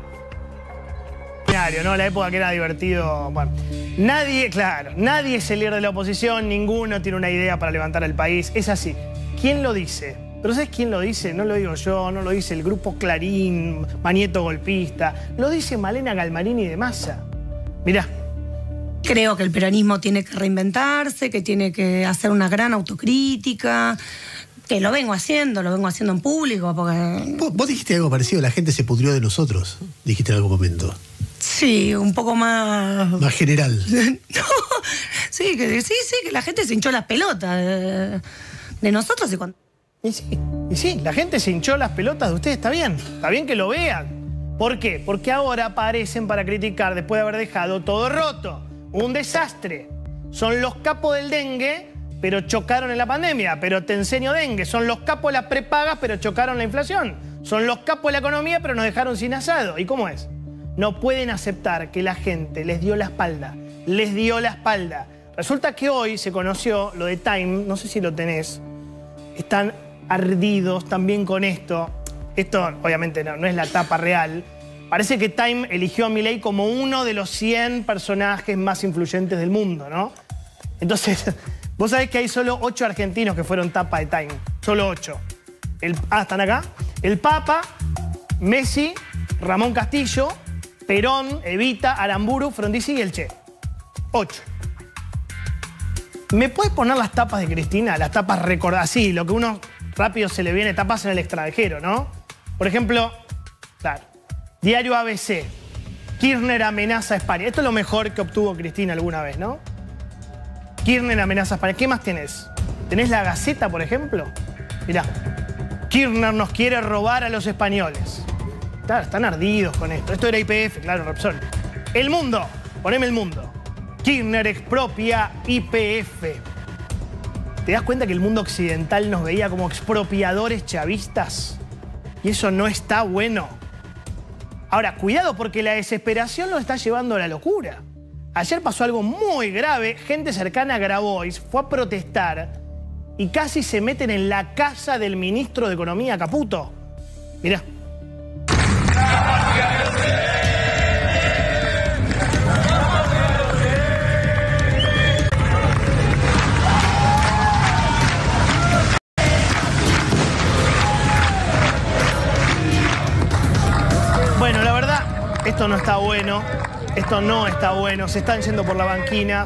¿No? La época que era divertido. Bueno, nadie, claro, nadie es el líder de la oposición, ninguno tiene una idea para levantar al país. Es así. ¿Quién lo dice? Pero ¿sabes quién lo dice? No lo digo yo, no lo dice el grupo Clarín, Manieto golpista. Lo dice Malena Galmarini de Massa. Mirá. Creo que el peronismo tiene que reinventarse, que tiene que hacer una gran autocrítica, que lo vengo haciendo, lo vengo haciendo en público, porque... Vos, vos dijiste algo parecido, la gente se pudrió de nosotros, dijiste en algún momento. Sí, un poco más... Más general. No, sí, que, sí, sí, que la gente se hinchó las pelotas de, de nosotros y cuando... Y sí, y sí, la gente se hinchó las pelotas de ustedes, está bien, está bien que lo vean. ¿Por qué? Porque ahora aparecen para criticar después de haber dejado todo roto. Un desastre. Son los capos del dengue, pero chocaron en la pandemia. Pero te enseño dengue. Son los capos de las prepagas, pero chocaron la inflación. Son los capos de la economía, pero nos dejaron sin asado. ¿Y cómo es? No pueden aceptar que la gente les dio la espalda. Les dio la espalda. Resulta que hoy se conoció lo de Time, no sé si lo tenés. Están ardidos también con esto. Esto obviamente no, no es la tapa real. Parece que Time eligió a Milei como uno de los cien personajes más influyentes del mundo, ¿no? Entonces, vos sabés que hay solo ocho argentinos que fueron tapa de Time. Solo ocho. El, ah, ¿están acá? El Papa, Messi, Ramón Castillo, Perón, Evita, Aramburu, Frondizi y el Che. Ocho. ¿Me puedes poner las tapas de Cristina? Las tapas recordadas, sí, lo que uno rápido se le viene, tapas en el extranjero, ¿no? Por ejemplo, claro, Diario A B C, Kirchner amenaza a España. Esto es lo mejor que obtuvo Cristina alguna vez, ¿no? Kirchner amenaza a España. ¿Qué más tenés? ¿Tenés La Gaceta, por ejemplo? Mirá, Kirchner nos quiere robar a los españoles. Claro, están ardidos con esto. Esto era I P F, claro, Repsol. El Mundo, poneme El Mundo. Kirchner expropia I P F. ¿Te das cuenta que el mundo occidental nos veía como expropiadores chavistas? Y eso no está bueno. Ahora, cuidado, porque la desesperación nos está llevando a la locura. Ayer pasó algo muy grave. Gente cercana a Grabois fue a protestar y casi se meten en la casa del ministro de Economía, Caputo. Mirá. Bueno, la verdad, esto no está bueno. Esto no está bueno. Se están yendo por la banquina.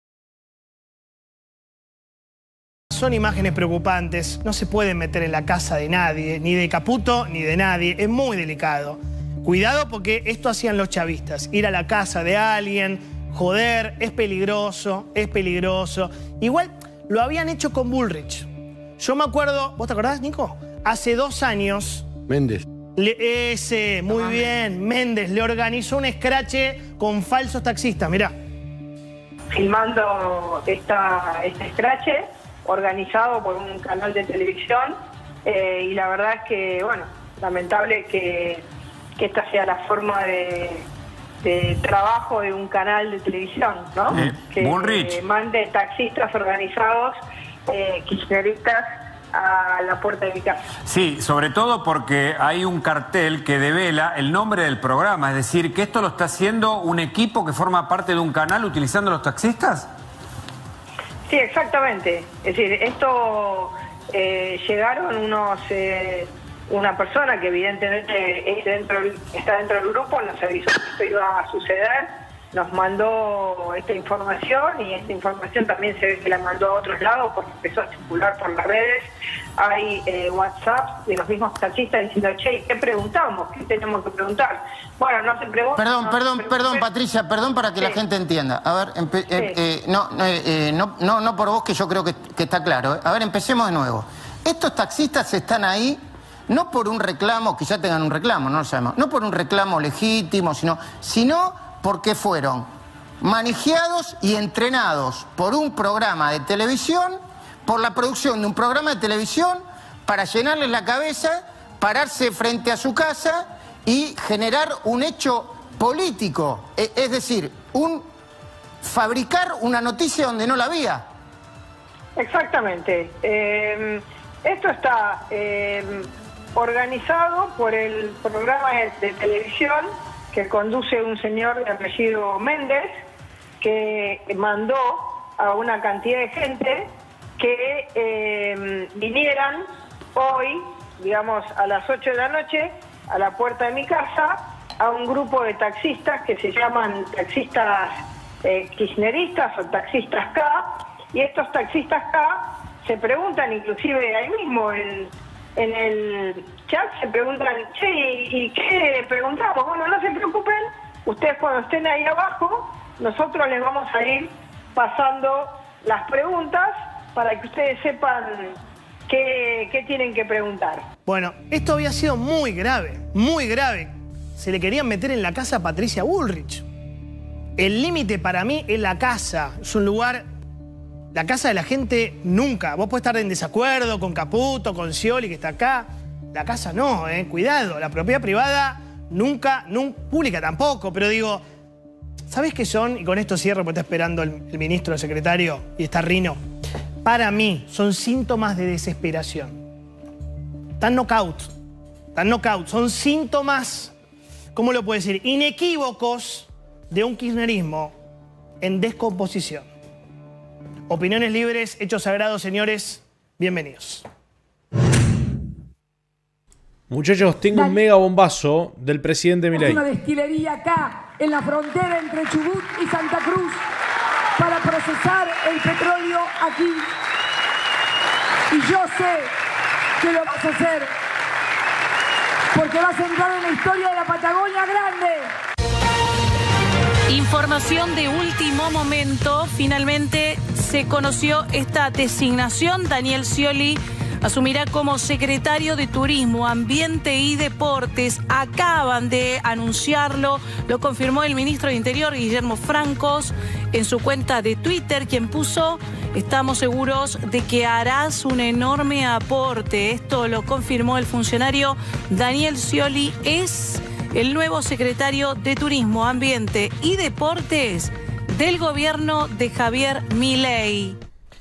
Son imágenes preocupantes. No se pueden meter en la casa de nadie, ni de Caputo, ni de nadie. Es muy delicado. Cuidado porque esto hacían los chavistas. Ir a la casa de alguien, joder, es peligroso, es peligroso. Igual lo habían hecho con Bullrich. Yo me acuerdo, ¿vos te acordás, Nico? Hace dos años... Méndez. Le, ese, muy ah, bien. Méndez le organizó un escrache con falsos taxistas, mirá. Filmando esta, este escrache organizado por un canal de televisión eh, y la verdad es que, bueno, lamentable que, que esta sea la forma de, de trabajo de un canal de televisión, ¿no? Eh, que eh, mande taxistas organizados, eh, kirchneristas, a la puerta de mi casa. Sí, sobre todo porque hay un cartel que devela el nombre del programa, es decir, que esto lo está haciendo un equipo que forma parte de un canal utilizando los taxistas. Sí, exactamente. Es decir, esto eh, llegaron unos eh, una persona que evidentemente es dentro, está dentro del grupo, nos avisó que esto iba a suceder. Nos mandó esta información y esta información también se ve que la mandó a otros lados porque empezó a circular por las redes. Hay eh, WhatsApp de los mismos taxistas diciendo, che, ¿qué preguntamos? ¿Qué tenemos que preguntar? Bueno, no se pregunta. Perdón, no perdón, se perdón, Patricia, perdón para que sí. la gente entienda. A ver, sí. eh, eh, no, eh, no, no, no por vos que yo creo que, que está claro. A ver, empecemos de nuevo. Estos taxistas están ahí no por un reclamo, que ya tengan un reclamo, no lo sabemos, no por un reclamo legítimo, sino, sino porque fueron manejados y entrenados por un programa de televisión, por la producción de un programa de televisión, para llenarles la cabeza, pararse frente a su casa y generar un hecho político, es decir, un fabricar una noticia donde no la había. Exactamente. Eh, esto está eh, organizado por el programa de televisión que conduce un señor de apellido Méndez, que mandó a una cantidad de gente que eh, vinieran hoy, digamos, a las ocho de la noche, a la puerta de mi casa, a un grupo de taxistas que se llaman taxistas eh, kirchneristas o taxistas K, y estos taxistas K se preguntan, inclusive ahí mismo en, en el chat, se preguntan, che, ¿y qué preguntamos? Bueno, no se preocupen, ustedes cuando estén ahí abajo, nosotros les vamos a ir pasando las preguntas para que ustedes sepan qué, qué tienen que preguntar. Bueno, esto había sido muy grave, muy grave. Se le querían meter en la casa a Patricia Bullrich. El límite para mí es la casa, es un lugar... La casa de la gente nunca. Vos podés estar en desacuerdo con Caputo, con Scioli, que está acá. La casa no, eh. Cuidado. La propiedad privada nunca, nunca, pública tampoco. Pero digo, ¿sabés qué son? Y con esto cierro porque está esperando el, el ministro, el secretario, y está Rino. Para mí, son síntomas de desesperación. Están knockout. Están knockout. Son síntomas, ¿cómo lo puedo decir? Inequívocos de un kirchnerismo en descomposición. Opiniones libres, hechos sagrados, señores. Bienvenidos. Muchachos, tengo un mega bombazo del presidente Milei. Una destilería acá, en la frontera entre Chubut y Santa Cruz, para procesar el petróleo aquí. Y yo sé que lo vas a hacer, porque vas a entrar en la historia de la Patagonia Grande. Información de último momento. Finalmente se conoció esta designación. Daniel Scioli asumirá como secretario de Turismo, Ambiente y Deportes. Acaban de anunciarlo, lo confirmó el ministro de Interior, Guillermo Francos, en su cuenta de Twitter, quien puso: estamos seguros de que harás un enorme aporte. Esto lo confirmó el funcionario. Daniel Scioli es el nuevo secretario de Turismo, Ambiente y Deportes del gobierno de Javier Milei.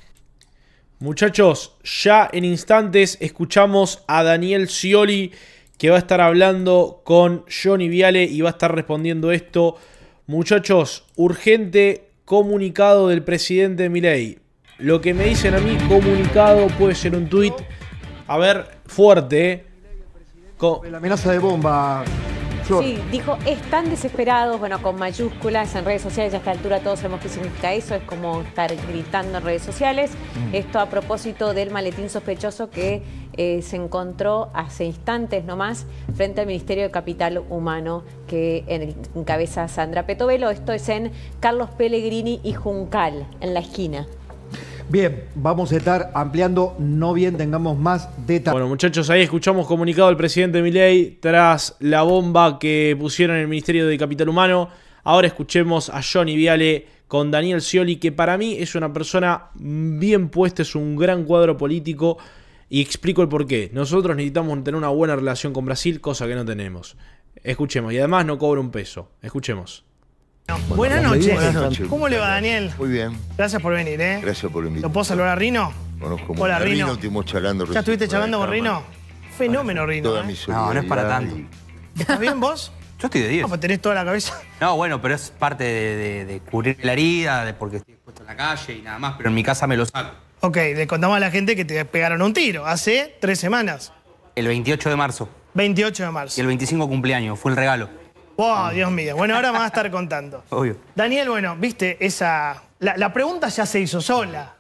Muchachos, ya en instantes escuchamos a Daniel Scioli, que va a estar hablando con Johnny Viale y va a estar respondiendo esto. Muchachos, urgente comunicado del presidente Milei. Lo que me dicen a mí, comunicado, puede ser un tuit. A ver, fuerte, ¿eh? Co- La amenaza de bomba. Flor. Sí, dijo, están desesperados, bueno, con mayúsculas en redes sociales, a esta altura todos sabemos qué significa eso, es como estar gritando en redes sociales. Mm. Esto a propósito del maletín sospechoso que eh, se encontró hace instantes nomás frente al Ministerio de Capital Humano que encabeza Sandra Petovelo. Esto es en Carlos Pellegrini y Juncal, en la esquina. Bien, vamos a estar ampliando, no bien tengamos más detalles. Bueno, muchachos, ahí escuchamos comunicado del presidente Milei tras la bomba que pusieron en el Ministerio de Capital Humano. Ahora escuchemos a Johnny Viale con Daniel Scioli, que para mí es una persona bien puesta, es un gran cuadro político, y explico el porqué. Nosotros necesitamos tener una buena relación con Brasil, cosa que no tenemos. Escuchemos, y además no cobra un peso. Escuchemos. Bueno, buenas noches. Buenas noches. ¿Cómo le va, Daniel? Muy bien. Gracias por venir, ¿eh? Gracias por invitarme. ¿Lo puedo saludar a Rino? Conozco Hola, a Rino. Estuvimos charlando ¿Ya recién estuviste fuera charlando de con Rino? cámara. Fenómeno, Rino. Toda ¿eh? mi No, no es para solidaridad tanto. y- ¿Estás bien vos? Yo estoy de diez. No, pues tenés toda la cabeza. No, bueno, pero es parte de, de- de cubrir la herida, de porque estoy expuesto en la calle y nada más, pero en mi casa me lo saco. Ok, le contamos a la gente que te pegaron un tiro hace tres semanas. El veintiocho de marzo veintiocho de marzo. y el veinticinco cumpleaños, fue el regalo. Wow, Dios mío. Bueno, ahora me vas a estar contando. Obvio. Daniel, bueno, viste, esa. La, la pregunta ya se hizo sola.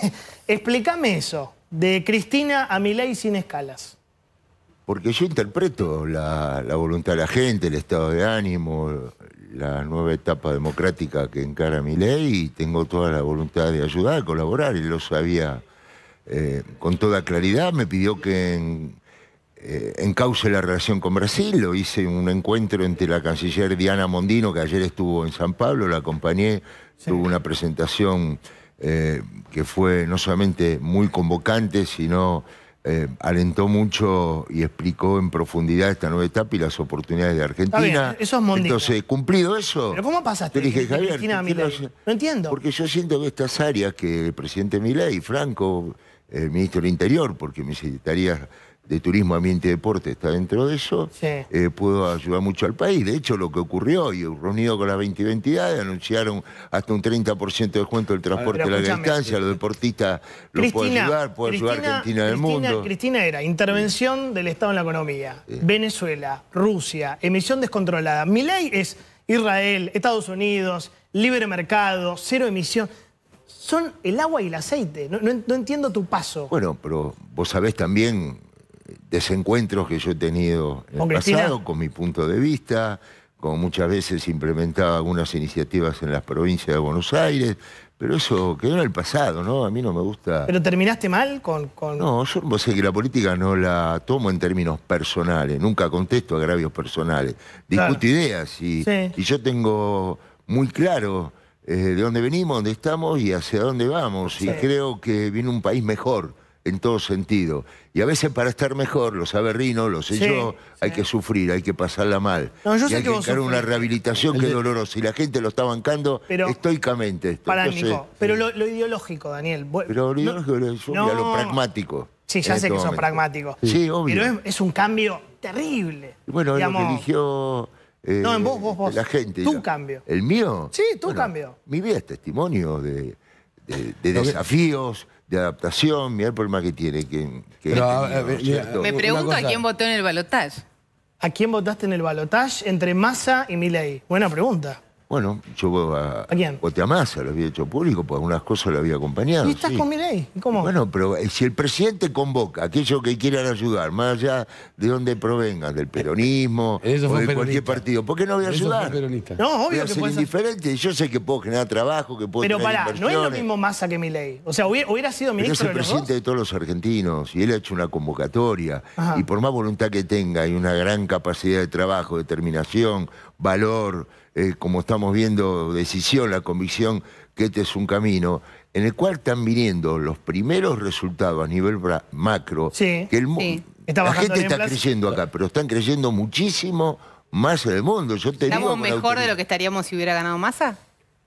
Explícame eso. De Cristina a Milei sin escalas. Porque yo interpreto la, la voluntad de la gente, el estado de ánimo, la nueva etapa democrática que encara Milei, y tengo toda la voluntad de ayudar, colaborar. Él lo sabía eh, con toda claridad. Me pidió que en, eh, encauce la relación con Brasil. Lo hice en un encuentro entre la canciller Diana Mondino, que ayer estuvo en San Pablo, la acompañé. Sí. Tuvo una presentación eh, que fue no solamente muy convocante, sino eh, alentó mucho y explicó en profundidad esta nueva etapa y las oportunidades de Argentina. Está bien, eso es Mondino. Entonces, cumplido eso. ¿Pero cómo pasaste Yo le dije, de Javier, Cristina a te quiero Milei? hacer- No entiendo. Porque yo siento que estas áreas que el presidente Milei, Franco, el ministro del Interior, porque mi secretaría de Turismo, Ambiente y Deporte está dentro de eso, Sí. eh, puedo ayudar mucho al país. De hecho, lo que ocurrió, y reunido con las veinte entidades, anunciaron hasta un treinta por ciento de descuento del transporte Pero a larga escúchame. distancia. Los deportistas los puedo ayudar, puedo ayudar a Argentina del Cristina- mundo. Cristina era intervención del Estado en la economía. Venezuela, Rusia, emisión descontrolada. Milei es Israel, Estados Unidos, libre mercado, cero emisión. Son el agua y el aceite. No, no- no entiendo tu paso. Bueno, pero vos sabés también desencuentros que yo he tenido en ¿Con el Cristina? pasado, con mi punto de vista, como muchas veces implementaba algunas iniciativas en las provincias de Buenos Aires, pero eso quedó en el pasado, ¿no? A mí no me gusta... ¿Pero terminaste mal con...? con... No, yo vos sé que la política no la tomo en términos personales, nunca contesto agravios personales, discuto Claro. ideas y, Sí. y yo tengo muy claro eh, de dónde venimos, dónde estamos y hacia dónde vamos, Sí. y creo que viene un país mejor en todo sentido. Y a veces para estar mejor, lo sabe Rino, lo sé Sí, yo, hay que sufrir, hay que pasarla mal. No, yo y sé hay que que vos encarar una sufrís. rehabilitación que es dolorosa y la gente lo está bancando Pero- estoicamente. Esto. Pará, Entonces, Nico. Pero lo, lo ideológico, Daniel. vos- pero lo no- ideológico, yo voy a lo no. pragmático. Sí, ya en sé este que sos momento. pragmático. Sí, obvio. Pero es, es un cambio terrible. Y bueno, es lo Digamos, que eligió eh, No, en vos, vos, vos. la gente. Tu La- cambio. ¿El mío? Sí, tu Bueno, cambio. Mi vida es testimonio de, de- de desafíos, de adaptación. Mirá el problema que tiene. Que, que Pero, he a tenido, ver, ¿no es mira, cierto? Me pregunto a quién votó en el balotaje. ¿A quién votaste en el balotaje entre Massa y Milei? Buena pregunta. Bueno, yo a, ¿A quién? voté a Massa, lo había hecho público, pues algunas cosas lo había acompañado. ¿Y estás sí. con Milei? ¿Y ¿Cómo? Bueno, pero eh, si el presidente convoca a aquellos que quieran ayudar, más allá de donde provengan, del peronismo Eso o fue de peronista. cualquier partido, ¿por qué no voy a Eso fue ayudar? peronista. No, obvio Voy a que ser puede ser. indiferente. Yo sé que puedo generar trabajo, que puedo Pero tener pará, no es lo inversiones. mismo Massa que Milei. O sea, hubiera, hubiera sido Pero es ministro el de los presidente dos. de todos los argentinos y él ha hecho una convocatoria. Ajá. Y por más voluntad que tenga y una gran capacidad de trabajo, determinación, valor, eh, como estamos viendo, decisión, la convicción que este es un camino en el cual están viniendo los primeros resultados a nivel bra- macro. Sí, que el mu- sí. Está la bajando gente la está inflación. creyendo acá, pero están creyendo muchísimo más en el mundo. Yo te digo ¿Estamos con mejor autoridad. de lo que estaríamos si hubiera ganado Massa?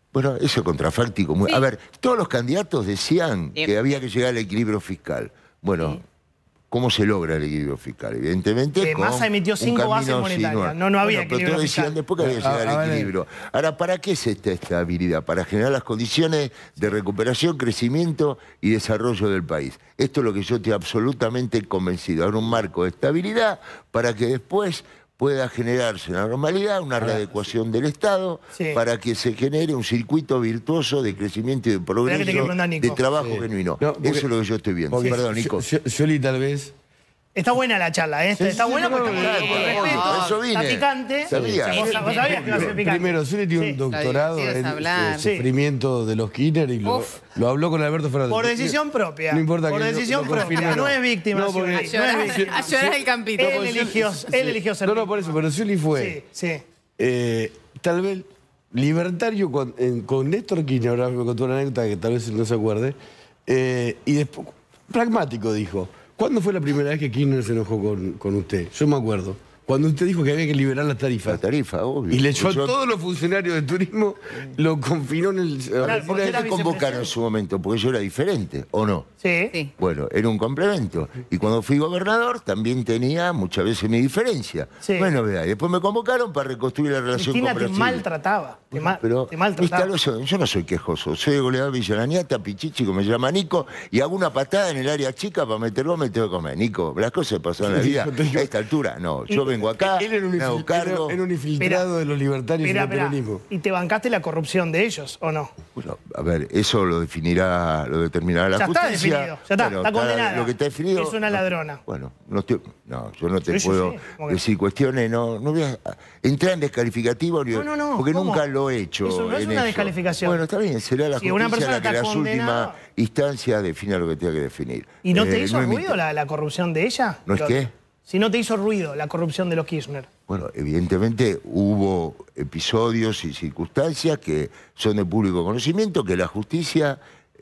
Bueno, eso es contrafáctico. Muy... Sí. A ver, todos los candidatos decían Bien. que había que llegar al equilibrio fiscal. Bueno, sí. ¿Cómo se logra el equilibrio fiscal? Evidentemente, Eh, con Massa emitió cinco un bases camino monetarias. sinuoso. No, no había bueno, pero equilibrio todos fiscal. decían después que había que llegar Ah, al ah, equilibrio. Ahora, ¿para qué es esta estabilidad? Para generar las condiciones de recuperación, crecimiento y desarrollo del país. Esto es lo que yo estoy absolutamente convencido. Ahora un marco de estabilidad para que después pueda generarse una normalidad, una readecuación del Estado, Sí. para que se genere un circuito virtuoso de crecimiento y de progreso, que te quiero preguntar, Nico. de trabajo Sí. genuino. No, porque- Eso es lo que yo estoy viendo. Porque Perdón, Nico. Yo- yo- Yoli tal vez... Está buena la charla, ¿eh? Sí, Está sí, buena no, porque no, está no, con no, respeto. no, por eso vine. Está picante. Sabía. Sí, vos, vos sabías que iba a ser picante. Primero, Zuli tiene Sí. un doctorado Ibas a en hablar. eh, sufrimiento de los Kirchner y lo, Uf. lo habló con Alberto Fernández. Por decisión propia. No importa Por que lo- decisión lo propia. confirme o No es víctima, No, porque- Scioli, no es víctima. A llorar el campito. Él eligió, él eligió ser No, no, víctima. por eso, pero Scioli fue. Sí, sí. eh, tal vez libertario con, en- con Néstor Kirchner, ahora me contó una anécdota que tal vez él no se acuerde, eh, y después, pragmático dijo, ¿cuándo fue la primera vez que Kirchner se enojó con, con usted? Yo me acuerdo. Cuando usted dijo que había que liberar las tarifas. La tarifa, obvio. Y le echó a Yo- todos los funcionarios de turismo, lo confinó en el... Claro, porque ¿Por era qué me convocaron vicepresidente. en su momento? Porque yo era diferente, ¿o no? Sí. Sí. Bueno, era un complemento. Y cuando fui gobernador también tenía muchas veces mi diferencia. Sí. Bueno, vea, y después me convocaron para reconstruir la relación Cristina con te Brasil. maltrataba. Te, ma- Pero te maltrataba. instaló eso. Yo no soy quejoso, soy goleador de Villa La Niata, Pichichi, como me llama Nico, y hago una patada en el área chica para meter gol, me tengo que comer. Nico, las cosas pasan en la vida. A esta altura, no. Yo vengo acá, Él era un, me hago infil- cargo. era- era un infiltrado Mira, de los libertarios Mirá, y del mirá, peronismo. ¿y te bancaste la corrupción de ellos o no? Bueno, a ver, eso lo definirá, lo determinará la Ya está justicia. definido, ya está, Bueno, está condenada. Lo que está definido. Es una ladrona. Bueno, no, estoy- no, yo no te Sí, sí, puedo sí, ¿cómo que? decir cuestiones, no, no voy a entrar en descalificativo, ni- No, no, no, porque ¿cómo? nunca lo he hecho. Eso no es en una eso. descalificación. Bueno, está bien, será la Si justicia una persona la que en está las condenada- últimas instancias defina lo que tenga que definir. ¿Y no te Eh, hizo es mi- ruido la, la corrupción de ella? ¿No es Lo- qué? Si no te hizo ruido la corrupción de los Kirchner. Bueno, evidentemente hubo episodios y circunstancias que son de público conocimiento, que la justicia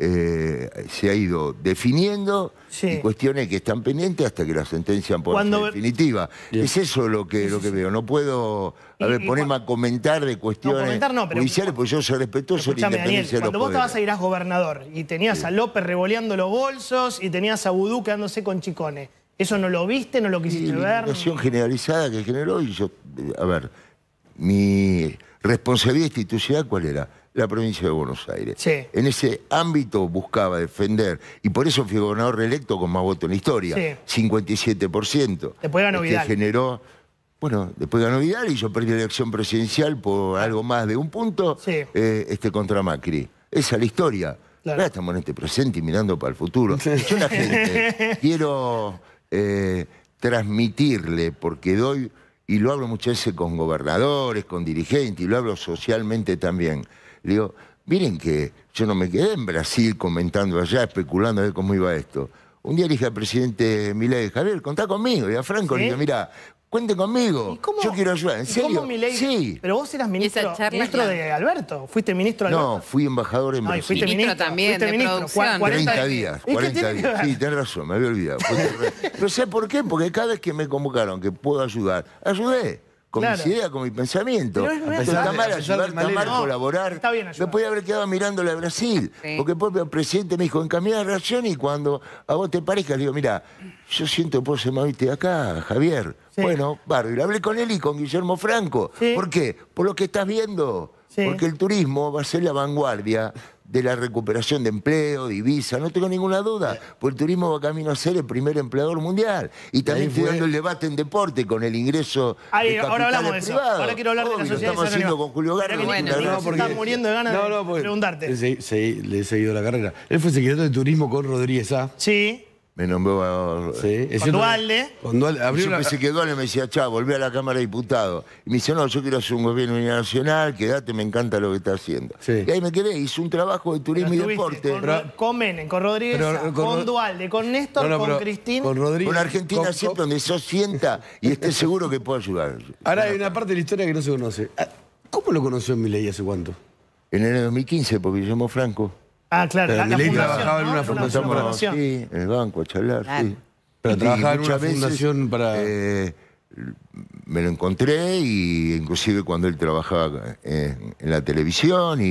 eh, se ha ido definiendo Sí. y cuestiones que están pendientes hasta que la sentencia pueda Cuando- ser definitiva. Es eso lo que, lo que veo. No puedo a Y- ver, y ponerme a comentar de cuestiones No, comentar no, pero- judiciales, porque yo soy respetuoso de la Escuchame, Daniel, independencia de los cuando vos estabas poderes. a irás gobernador y tenías a López revoleando los bolsos y tenías a Vudú quedándose con chicones, ¿eso no lo viste, no lo Y quisiste la ver? indignación generalizada que generó y yo, eh, a ver, mi responsabilidad institucional, ¿cuál era? La provincia de Buenos Aires. Sí. En ese ámbito buscaba defender, y por eso fui gobernador reelecto con más votos en la historia, Sí. cincuenta y siete por ciento. Después ganó que Vidal. generó, bueno, después ganó Vidal y yo perdí la elección presidencial por algo más de un punto Sí. eh, este, contra Macri. Esa es la historia. Claro. Ahora estamos en este presente y mirando para el futuro. Yo a la gente quiero eh, transmitirle, porque doy, y lo hablo muchas veces con gobernadores, con dirigentes, y lo hablo socialmente también. Le digo, miren que yo no me quedé en Brasil comentando allá, especulando a ver cómo iba esto. Un día le dije al presidente Milei, Javier, contá conmigo. Y a Franco ¿Sí? le dije, mira, cuenten conmigo, yo quiero ayudar. ¿En ¿Y serio? cómo Milei? Sí. Pero vos eras ministro, esa charla, ministro claro. de Alberto. ¿Fuiste ministro de No, Alberto? fui embajador en Ay, Brasil. fuiste Ministro ministro también, fuiste de ministro. producción. Cua- cuarenta treinta días, ¿Y qué cuarenta tiene que días. ver? Sí, tenés razón, me había olvidado. Fue terrible. Pero ¿sabes por qué? Porque cada vez que me convocaron que puedo ayudar, ayudé. Con Claro. mis ideas, con mi pensamiento. Pero es- no es Pero está así. mal A pesar ayudar, del está malero. mal No, colaborar. está bien ayudar. Me podía haber quedado mirándole a Brasil. Sí. Porque el propio presidente me dijo, encaminar la reacción y cuando a vos te parezca, le digo, mira, yo siento que puedo ser más viste de acá, Javier. Sí. Bueno, bárbaro. Hablé con él y con Guillermo Franco. Sí. ¿Por qué? Por lo que estás viendo. Sí. Porque el turismo va a ser la vanguardia de la recuperación de empleo, divisa, no tengo ninguna duda, porque el turismo va camino a ser el primer empleador mundial. Y también ahí estoy fue- dando el debate en deporte con el ingreso Ahí, de ahora hablamos de capitales eso. privados. Ahora quiero hablar de la Obvio, sociedad lo estamos haciendo anónima. con Julio Mirá Garro. que Bueno, Nico, no, Nico se está muriendo de ganas no, de no, porque preguntarte. se- se- le he seguido la carrera. Él fue secretario de Turismo con Rodríguez A. Sí, Me nombró a... Sí, es con cierto. Dualde. Con Dualde. Y Abrió yo la- pensé que Dualde me decía, chao, volví a la Cámara de Diputados. Y me dice, no, yo quiero hacer un gobierno nacional, quédate, me encanta lo que está haciendo. Sí. Y ahí me quedé, hice un trabajo de turismo y Pero deporte. estuviste Con, con Menem, con Rodríguez, Pero, con, con Ro- Dualde, con Néstor, No, no, con pero Cristina. Con Rodríguez. Con Argentina con- siempre donde yo sienta y esté seguro que puedo ayudar. Ahora hay una parte de la historia que no se conoce. Ah, ¿Cómo lo conoció Milei hace cuánto? En el dos mil quince, porque Guillermo Franco. Ah, claro, Pero la, la Milei fundación, trabajaba en ¿no? una Fue fundación una para- fundación. Sí, en el banco, a charlar, Claro. sí. Pero Y trabajaba en una muchas veces, fundación para... eh, me lo encontré y inclusive cuando él trabajaba en, en la televisión y,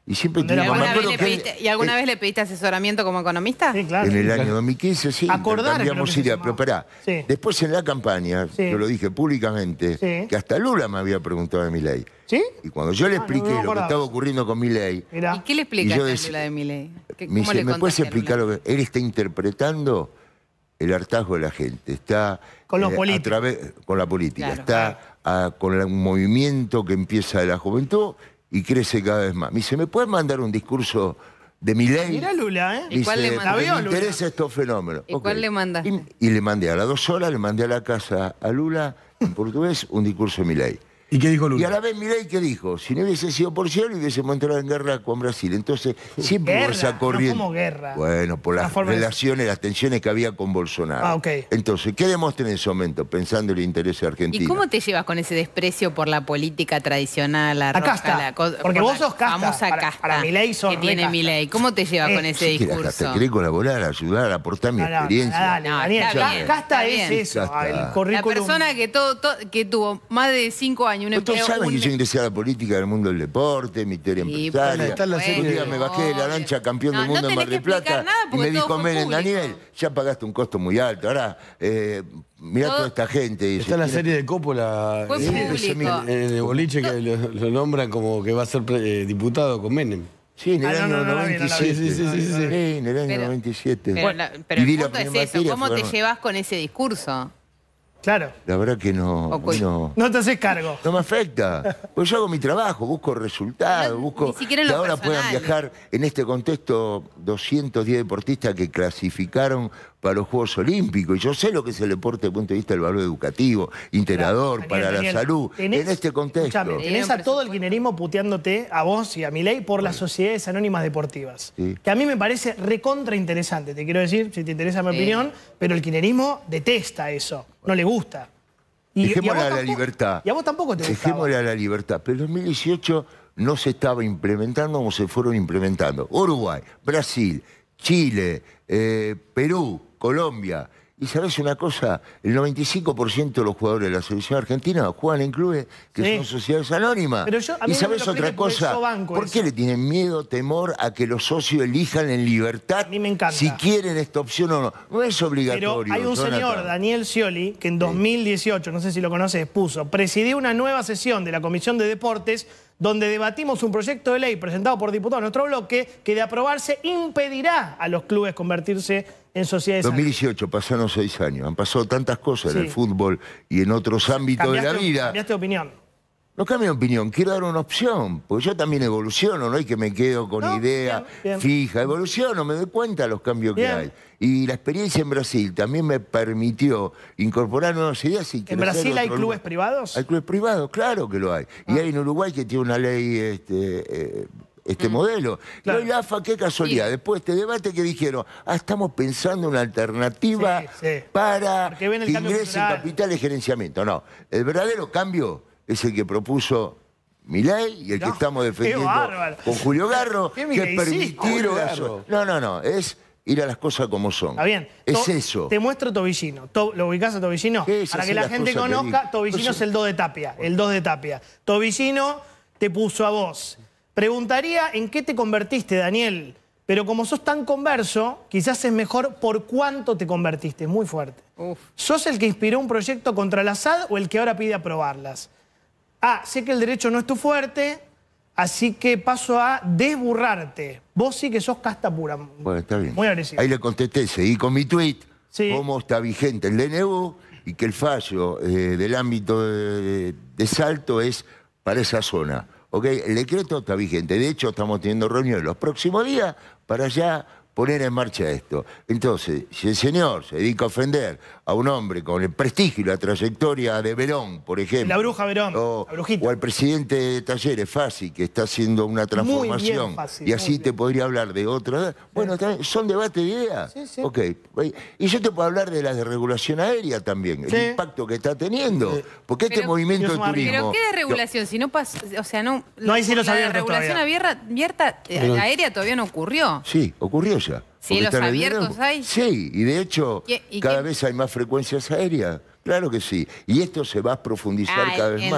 Y siempre ¿Y tuvimos... alguna, me vez acuerdo le, que pediste, ¿Y alguna vez le pediste asesoramiento como economista? Sí, claro. en el año dos mil quince, sí, Acordar, cambiamos creo que se ideas. llamaba. Pero esperá, Sí. después en la campaña, Sí. yo lo dije públicamente, Sí. que hasta Lula me había preguntado de Milei. ¿Sí? Y cuando yo le Ah, no, expliqué no me lo que acordaba. estaba ocurriendo con Milei, Mirá. ¿Y qué le Y explicaste yo a decía- Lula de Milei? ¿Qué- me ¿Cómo dice, le ¿me puedes contaste a Lula? explicar lo que...? Él está interpretando el hartazgo de la gente, está... Con los a políticos. través, con la política, Claro. está ah, con la- un movimiento que empieza de la juventud y crece cada vez más. Me dice, ¿me puedes mandar un discurso de Milei? Mirá Lula, ¿eh? ¿Y cuál le Dice, mandó? porque ¿La me vio, Lula? interesa estos fenómenos. ¿Y Ok. cuál le mandaste? Y, y le mandé a las dos horas, le mandé a la casa a Lula, en portugués, un discurso de Milei. ¿Y qué dijo Y a Lula? la vez Milei, ¿qué dijo? Si no hubiese sido por cielo, hubiésemos entrado en guerra con Brasil. Entonces, siempre hubo Guerra, esa no corriente. como guerra. Bueno, por Una las forma de- relaciones, las tensiones que había con Bolsonaro. Ah, ok. Entonces, ¿qué demostré en ese momento? Pensando en el interés argentino. ¿Y cómo te llevas con ese desprecio por la política tradicional, la La roja, casta. la co- Porque por vos la sos casta. famosa Para- casta para Milei sos que re tiene casta. Milei? ¿Cómo te llevas Eh, con ese Sí, que la casta, discurso? querer colaborar, ayudar, aportar mi No, no, experiencia. dale, No, Daniel, está ca- bien, casta está es bien. eso, Casta. el La currículum. persona que, todo, todo- que tuvo más de cinco años, un Ustedes empleo... saben que un- yo ingresé a la política del mundo del deporte, mi teoría Sí, empresaria. está en la serie Un día de- me bajé de la lancha campeón No, del no mundo en Mar tenés del que explicar Plata nada y porque me todo dijo, fue Menem, público. Daniel, ya pagaste un costo muy alto. Ahora, eh, mirá Todo- toda esta gente. dice, Está en la tiene- serie de Coppola, Fue eh, público. en el boliche que lo, lo nombran como que va a ser eh, diputado con Menem. Sí, en el Ah, no, año no, no la vi, no la vi. noventa y siete. Sí, sí, sí, sí, sí. Sí, en el año Pero- noventa y siete. Pero, la- pero Y di el la punto es primera eso, materia, ¿cómo fue te bueno. llevas con ese discurso? Claro. La verdad que no, O cu- no, No te haces cargo. no me afecta. Pues yo hago mi trabajo, busco resultados, No, busco ni siquiera en que lo ahora puedan personal. viajar en este contexto doscientos diez deportistas que clasificaron para los Juegos Olímpicos. Y yo sé lo que es el deporte desde el punto de vista del valor educativo, integrador, Daniel, para Daniel, la salud, tenés- en este contexto. Escuchame, tenés a todo el kirchnerismo puteándote, a vos y a Milei, por las sociedades anónimas deportivas. Sí. Que a mí me parece recontra interesante, te quiero decir, si te interesa mi Sí. opinión, pero el kirchnerismo detesta eso, no le gusta. Y, y a Dejémosle vos a la tampoco- libertad. Y a vos tampoco te gustaba. Dejémosle a la libertad. Pero en dos mil dieciocho no se estaba implementando como se fueron implementando. Uruguay, Brasil, Chile, eh, Perú, Colombia. Y sabes una cosa, el noventa y cinco por ciento de los jugadores de la selección argentina juegan en clubes que Sí. son sociedades anónimas. Pero yo- a mí y no sabes me lo otra expliques porque cosa, yo banco ¿por eso. qué le tienen miedo, temor a que los socios elijan en libertad mí me encanta. si quieren esta opción o no? No es Pero obligatorio. hay un Jonathan. señor, Daniel Scioli, que en dos mil dieciocho, no sé si lo conoces, puso, presidió una nueva sesión de la Comisión de Deportes donde debatimos un proyecto de ley presentado por diputados de nuestro bloque que de aprobarse impedirá a los clubes convertirse en sociedades dos mil anónimas. dieciocho, pasaron seis años. Han pasado tantas cosas Sí. en el fútbol y en otros ámbitos de la Cambiaste- vida. Cambiaste de opinión. No cambio de opinión, quiero dar una opción, porque yo también evoluciono, no hay que me quedo con No, idea bien, bien. fija, evoluciono, me doy cuenta de los cambios Bien. que hay. Y la experiencia en Brasil también me permitió incorporar nuevas ideas y ¿En crecer Brasil hay otro clubes lugar. privados? Hay clubes privados, claro que lo hay. Y hay en Uruguay que tiene una ley este, eh, este modelo. Claro. Y hoy la A F A, qué casualidad, después de este debate que dijeron, ah, estamos pensando en una alternativa Sí, sí. para Porque ven el que cambio ingrese cultural. capital de gerenciamiento. No, el verdadero cambio es el que propuso Milei y el que No, estamos qué defendiendo bárbaro. con Julio Garro, ¿Qué que es mileicista? permitir... Julio la- Garro. No, no, no, es ir a las cosas como son. Está bien. Es To- eso. Te muestro Tobillino. To- ¿Lo ubicás a Tobillino? Sí, es Para así que la las gente cosas que conozca, digo. Tobillino Pues- es el dos de Tapia. El dos de Tapia. Tobillino te puso a vos. Preguntaría en qué te convertiste, Daniel. Pero como sos tan converso, quizás es mejor por cuánto te convertiste. Es muy fuerte. Uf. ¿Sos el que inspiró un proyecto contra el Assad o el que ahora pide aprobarlas? Ah, sé que el derecho no es tu fuerte, así que paso a desburrarte. Vos sí que sos casta pura. Bueno, está bien. Muy agresivo. Ahí le contesté, seguí con mi tuit, Sí. cómo está vigente el D N U y que el fallo eh, del ámbito de, de Salto es para esa zona. ¿Ok? El decreto está vigente. De hecho, estamos teniendo reuniones los próximos días para ya poner en marcha esto. Entonces, si el señor se dedica a ofender a un hombre con el prestigio y la trayectoria de Verón, por ejemplo. La bruja Verón, O, la brujita. o al presidente de Talleres, Fassi, que está haciendo una transformación. Fassi, y así muy te podría hablar de otra. Bueno, también son debates de ideas. Sí, sí. Ok. Y yo te puedo hablar de la desregulación aérea también, Sí. el impacto que está teniendo. Porque este Pero- movimiento de Pero turismo. ¿Pero qué desregulación? Si no pasa, o sea, no... No hay cielos la abiertos regulación todavía. abierta, abierta eh, Pero- aérea todavía no ocurrió. Sí, ocurrió ya. Porque ¿Cielos está en el abiertos dinero. hay? Sí, y de hecho, ¿Y- y cada qué- vez hay más frecuencias aéreas. Claro que sí. Y esto se va a profundizar Ah, cada vez en- más.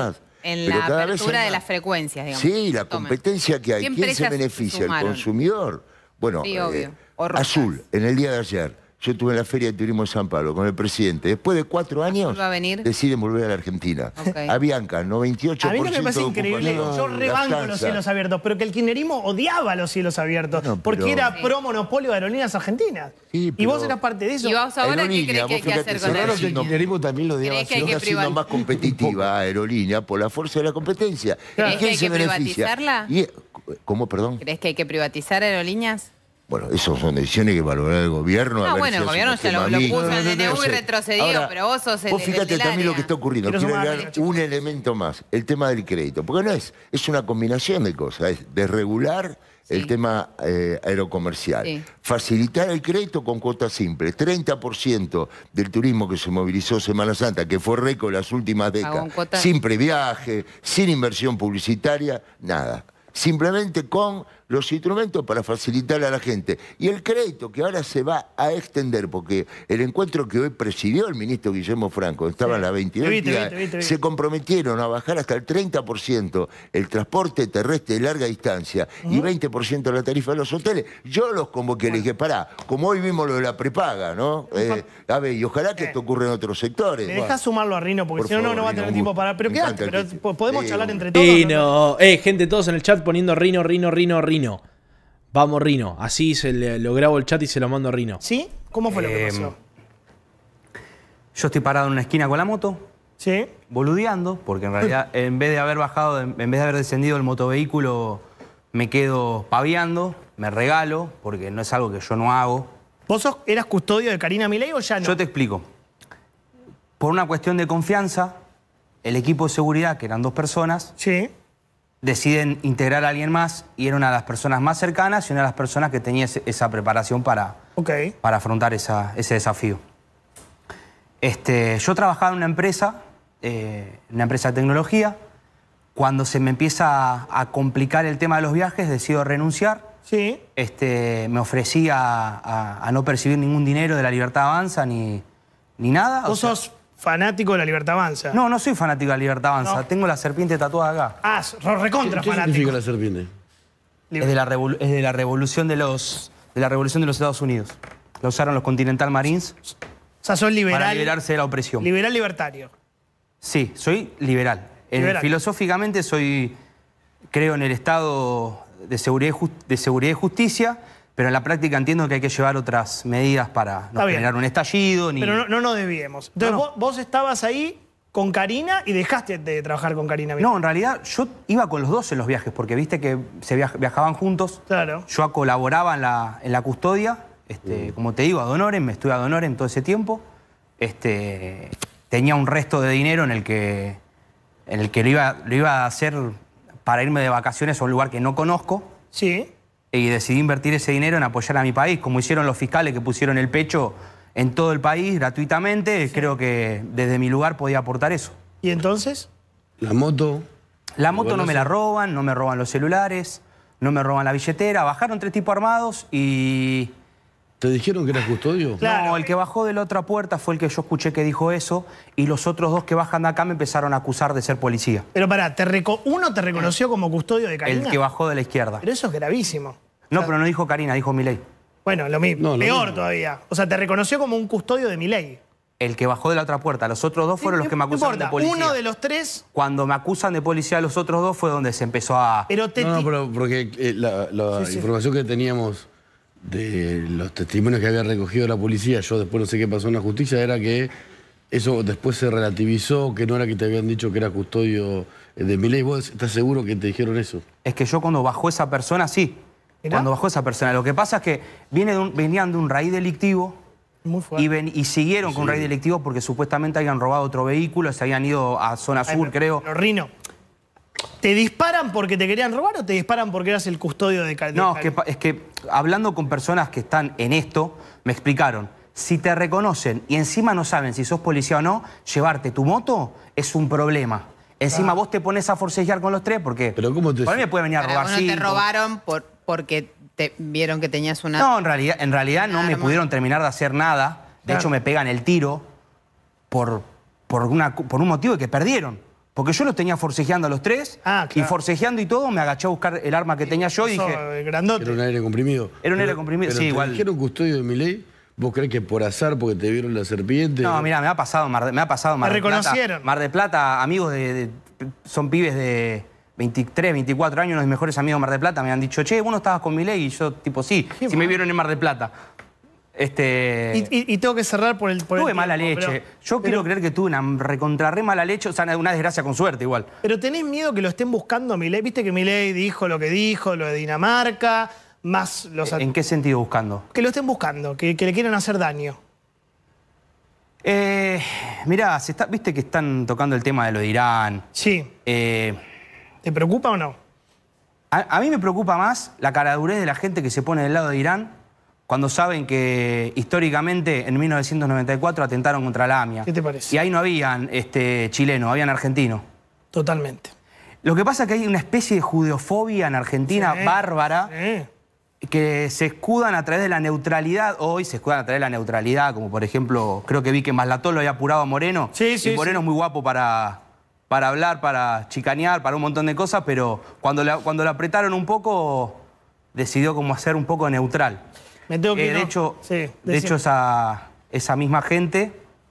en pero la cada vez apertura hay de más. las frecuencias, digamos. Sí, la Tomen. competencia que hay. ¿Qué ¿Quién se empresas beneficia? ¿El sumaron? consumidor? Bueno, Sí, eh, obvio. O Rosas. Azul, en el día de ayer, yo estuve en la Feria de Turismo de San Pablo con el presidente. Después de cuatro años, va a venir? deciden volver a la Argentina. Ok. Avianca, noventa y ocho A mí por lo que me ciento parece de increíble, ocupación. yo rebanco los Lufthansa. cielos abiertos, pero que el kirchnerismo odiaba los cielos abiertos, Bueno, porque pero- era pro monopolio de aerolíneas argentinas. Sí, y vos pero- eras parte de eso. ¿Y vos ahora qué Aerolínea, crees que hay vos que fíjate, hacer con cerraron eso? que El kirchnerismo también lo odiaba. ¿Crees que hay Está que siendo privat- más competitiva Aerolínea por la fuerza de la competencia. ¿Crees ¿Y que quién hay se que beneficia? privatizarla? Y, ¿Cómo, perdón? ¿Crees que hay que privatizar aerolíneas? Bueno, esas son decisiones que valorará el gobierno. a Ah, ver bueno, si el hace gobierno un se lo, tema lo mixto. puso en el D N U y sé. retrocedió, Ahora, pero vos sos el, Vos el fíjate del también área. lo que está ocurriendo. Quiero Quiero sumar, agregar chicos. un elemento más, el tema del crédito. Porque no es, es una combinación de cosas. Es desregular el tema eh, aerocomercial. Sí. Facilitar el crédito con cuotas simples. treinta por ciento del turismo que se movilizó Semana Santa, que fue récord las últimas Pagó en décadas, cuotas. sin previaje, sin inversión publicitaria, nada. Simplemente con los instrumentos para facilitar a la gente. Y el crédito que ahora se va a extender, porque el encuentro que hoy presidió el ministro Guillermo Franco, estaban las veintidós Te vi, te vi, entidades, te vi, te vi. se comprometieron a bajar hasta el treinta por ciento el transporte terrestre de larga distancia y veinte por ciento la tarifa de los hoteles. Yo los convoqué, les dije, pará, como hoy vimos lo de la prepaga, ¿no? Eh, a ver, y ojalá que esto ocurra en otros sectores. Me Bueno. dejás sumarlo a Rino, porque Por si no, no, favor, no va a Rino, tener un tiempo gusto. para... Pero Me quédate, encanta pero el que- po- podemos Sí, charlar entre todos. ¿no? Rino. Eh, gente, todos en el chat poniendo Rino, Rino, Rino, Rino. Vamos, Rino. Así se le- lo grabo el chat y se lo mando a Rino. ¿Sí? ¿Cómo fue lo que Eh, pasó? Yo estoy parado en una esquina con la moto, Sí. boludeando, porque en realidad en vez de haber bajado, en vez de haber descendido el motovehículo, me quedo paviando, me regalo, porque no es algo que yo no hago. ¿Vos sos- eras custodio de Karina Milei o ya no? Yo te explico. Por una cuestión de confianza, el equipo de seguridad, que eran dos personas, Sí. deciden integrar a alguien más y era una de las personas más cercanas y una de las personas que tenía ese- esa preparación para, Ok. para afrontar esa- ese desafío. Este, yo trabajaba en una empresa, eh, una empresa de tecnología. Cuando se me empieza a, a complicar el tema de los viajes, decido renunciar. Sí. Este, me ofrecí a, a- a no percibir ningún dinero de la Libertad Avanza ni, ni nada. o Vos sea- sos fanático de la Libertad Avanza. No, no soy fanático de la Libertad Avanza. No. Tengo la serpiente tatuada acá. Ah, sos recontra ¿Qué fanático. significa la serpiente? Es de la, revolu- es de la revolución de los de la revolución de los Estados Unidos. La usaron los Continental Marines O sea, sos liberal. para liberarse de la opresión. Liberal libertario. Sí, soy liberal. En- Liberal. filosóficamente soy, creo en el Estado de seguridad, y jus- de seguridad y justicia, pero en la práctica entiendo que hay que llevar otras medidas para no Está bien. generar un estallido. Ni... Pero no, no nos debíamos. Entonces No, no. Vos, vos estabas ahí con Karina y dejaste de trabajar con Karina Milei. No, en realidad yo iba con los dos en los viajes, porque viste que se viaj- viajaban juntos. Claro. Yo colaboraba en la, en la custodia, este, como te digo, ad honorem, me estuve ad honorem todo ese tiempo. Este, tenía un resto de dinero en el que, en el que lo, iba, lo iba a hacer para irme de vacaciones a un lugar que no conozco. Sí. Y decidí invertir ese dinero en apoyar a mi país, como hicieron los fiscales que pusieron el pecho en todo el país gratuitamente. Creo que desde mi lugar podía aportar eso. ¿Y entonces? La moto. La moto no me la roban, no me roban los celulares, no me roban la billetera. Bajaron tres tipos armados y... ¿Te dijeron que eras custodio? No, el que bajó de la otra puerta fue el que yo escuché que dijo eso y los otros dos que bajan de acá me empezaron a acusar de ser policía. Pero pará, te reco- uno te reconoció como custodio de Karina. El que bajó de la izquierda. Pero eso es gravísimo. No, pero no dijo Karina, dijo Milei. Bueno, lo mismo. No, lo Peor mismo. todavía. O sea, te reconoció como un custodio de Milei. El que bajó de la otra puerta. Los otros dos fueron los que me No acusaron importa, de policía. uno de los tres, Cuando me acusan de policía los otros dos fue donde se empezó a... pero te... No, no, ti- pero porque eh, la, la Sí, sí. información que teníamos de los testimonios que había recogido la policía, yo después no sé qué pasó en la justicia, era que eso después se relativizó, que no era que te habían dicho que era custodio de Milei. ¿Vos estás seguro que te dijeron eso? Es que yo cuando bajó esa persona, sí. Mirá. Cuando bajó esa persona. Lo que pasa es que viene de un- venían de un raíz delictivo Muy fuerte. y, ven- y siguieron con un raíz delictivo porque supuestamente habían robado otro vehículo, se habían ido a zona Ay, sur, pero- creo. Pero Rino, ¿te disparan porque te querían robar o te disparan porque eras el custodio de Karina? No, es que, pa- es que hablando con personas que están en esto, me explicaron, si te reconocen y encima no saben si sos policía o no, llevarte tu moto es un problema. Encima vos te pones a forcejear con los tres porque Pero ¿cómo te- por mí me puede venir a Para robar vos no te cinco. robaron por, porque te vieron que tenías una... No, en realidad, en realidad no me Arma. pudieron terminar de hacer nada. De Claro. hecho, me pegan el tiro por, por, una, por un motivo de que perdieron. Porque yo los tenía forcejeando a los tres, Ah, claro. y forcejeando y todo, me agaché a buscar el arma que tenía yo y Eso, dije... grandote. Era un aire comprimido. Era un aire Pero- comprimido, pero sí, te igual. dijeron custodio de Milei? ¿Vos crees que por azar, porque te vieron la serpiente? No, mira, me ha pasado Mar de, me ha pasado Mar Me del Plata. reconocieron. Mar de Plata, amigos de, de- son pibes de veintitrés, veinticuatro años, uno de mis mejores amigos de Mar del Plata, me han dicho, che, vos no estabas con Milei, y yo, tipo, sí, si me vieron en Mar del Plata. Este... Y, y- y tengo que cerrar por el por el Tuve mala tiempo, leche. pero- Yo pero- quiero creer que tuve una recontra re mala leche, o sea, una desgracia con suerte igual. Pero tenés miedo que lo estén buscando a Milei. Viste que Milei dijo lo que dijo, lo de Dinamarca, más los... ¿En qué sentido buscando? Que lo estén buscando, que, que le quieran hacer daño. Eh, mirá, se está, viste que están tocando el tema de lo de Irán. Sí. Eh, ¿Te preocupa o no? A, a mí me preocupa más la caradurez de la gente que se pone del lado de Irán cuando saben que históricamente en mil novecientos noventa y cuatro atentaron contra la AMIA. ¿Qué te parece? Y ahí no habían este, chilenos, habían argentinos. Totalmente. Lo que pasa es que hay una especie de judeofobia en Argentina Sí, bárbara sí. que se escudan a través de la neutralidad. Hoy se escudan a través de la neutralidad, como por ejemplo, creo que vi que Maslatón lo había apurado a Moreno. Sí, sí, y Moreno sí. es muy guapo para, para hablar, para chicanear, para un montón de cosas, pero cuando la, cuando la apretaron un poco, decidió como hacer un poco neutral. Me tengo que Eh, ir, de no. hecho, Sí, de decime. hecho esa, esa misma gente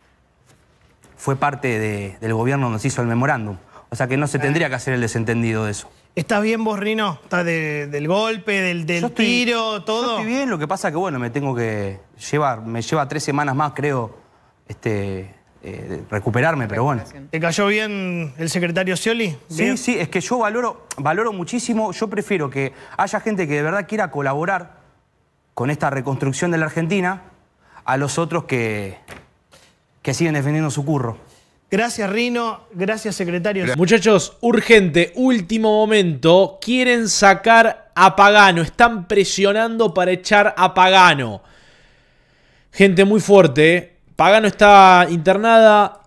fue parte de- del gobierno donde se hizo el memorándum. O sea que no se tendría que hacer el desentendido de eso. ¿Estás bien vos, Rino? ¿Estás de- del golpe, del, del Yo estoy- tiro, todo? Yo estoy bien, lo que pasa que bueno, me tengo que llevar, me lleva tres semanas más, creo, este, eh, recuperarme, pero bueno. ¿Te cayó bien el secretario Scioli? Sí, ¿Bien? sí, es que yo valoro, valoro muchísimo, yo prefiero que haya gente que de verdad quiera colaborar con esta reconstrucción de la Argentina a los otros que, que siguen defendiendo su curro. Gracias, Rino. Gracias, secretario. Muchachos, urgente, último momento. Quieren sacar a Pagano. Están presionando para echar a Pagano. Gente muy fuerte. ¿eh? Pagano está internada.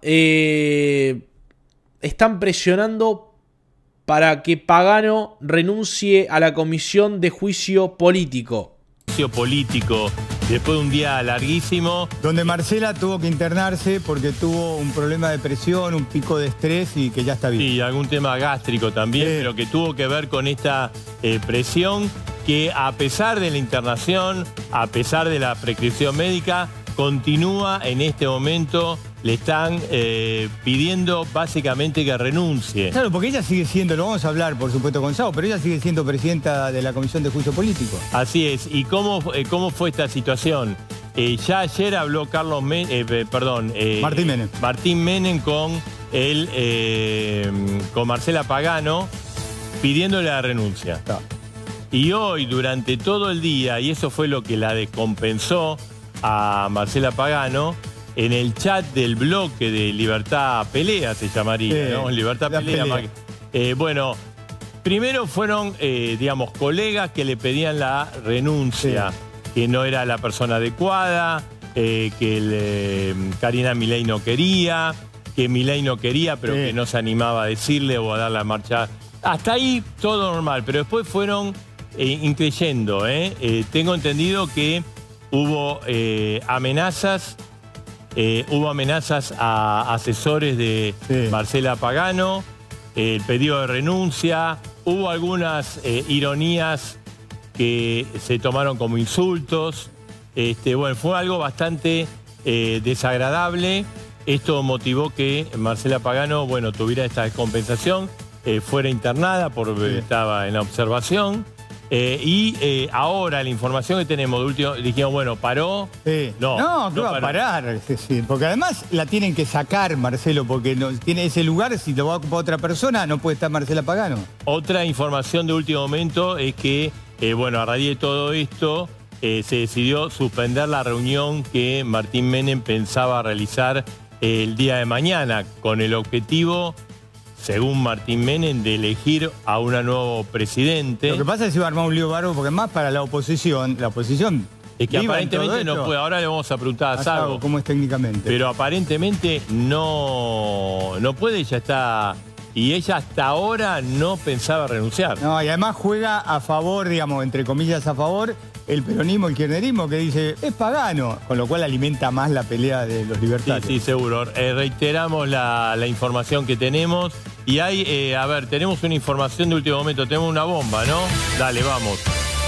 Eh, están presionando para que Pagano renuncie a la comisión de juicio político. Juicio político después de un día larguísimo. Donde Marcela tuvo que internarse porque tuvo un problema de presión, un pico de estrés y que ya está bien. Sí, algún tema gástrico también, Sí. pero que tuvo que ver con esta eh, presión que a pesar de la internación, a pesar de la prescripción médica, continúa en este momento, le están eh, pidiendo básicamente que renuncie. Claro, porque ella sigue siendo, lo vamos a hablar por supuesto con Sao, pero ella sigue siendo presidenta de la Comisión de Juicio Político. Así es. ¿Y cómo, eh, cómo fue esta situación? Eh, ya ayer habló Carlos Men- eh, eh, perdón, eh, Martín Menem. Martín Menem con, el, eh, con Marcela Pagano pidiéndole la renuncia. Y hoy, durante todo el día, y eso fue lo que la descompensó a Marcela Pagano, en el chat del bloque de Libertad Pelea se llamaría, Sí, ¿no? Libertad la Pelea. pelea. más que- eh, bueno, primero fueron, eh, digamos, colegas que le pedían la renuncia, que no era la persona adecuada, eh, que el, eh, Karina Milei no quería, que Milei no quería, pero Sí. que no se animaba a decirle o a dar la marcha. Hasta ahí todo normal, pero después fueron eh, increyendo. ¿eh? Eh, tengo entendido que hubo eh, amenazas, eh, hubo amenazas a asesores de Marcela Pagano, eh, el pedido de renuncia, hubo algunas eh, ironías que se tomaron como insultos. Este, bueno, fue algo bastante eh, desagradable. Esto motivó que Marcela Pagano, bueno, tuviera esta descompensación, eh, fuera internada porque estaba en la observación. Eh, y eh, ahora la información que tenemos de último, dijimos, bueno, paró. Sí. No, no, ¿qué no va a paró. parar? Sí, sí, porque además la tienen que sacar, Marcelo, porque no, tiene ese lugar, si lo va a ocupar otra persona, no puede estar Marcela Pagano. Otra información de último momento es que, eh, bueno, a raíz de todo esto, eh, se decidió suspender la reunión que Martín Menem pensaba realizar eh, el día de mañana, con el objetivo, según Martín Menem, de elegir a un nuevo presidente. Lo que pasa es que se va a armar un lío bárbaro, porque más para la oposición, la oposición... Es que viva en todo aparentemente no esto. puede. Ahora le vamos a preguntar a A Sago. Sago, ¿cómo es técnicamente? Pero aparentemente no, no puede, ya está. Y ella hasta ahora no pensaba renunciar. No, y además juega a favor, digamos, entre comillas a favor, el peronismo, el kirchnerismo, que dice, es Pagano, con lo cual alimenta más la pelea de los libertarios. Sí, sí, seguro. Eh, reiteramos la, la información que tenemos Y hay, eh, a ver, tenemos una información de último momento, tenemos una bomba, ¿no? Dale, vamos.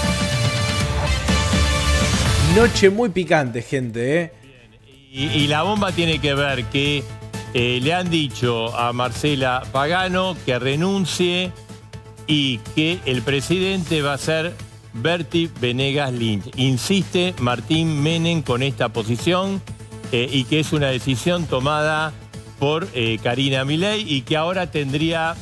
Noche muy picante, gente, ¿eh? Y, y la bomba tiene que ver que eh, le han dicho a Marcela Pagano que renuncie y que el presidente va a ser Berti Venegas Lynch. Insiste Martín Menem con esta posición eh, y que es una decisión tomada por eh, Karina Milei y que ahora tendría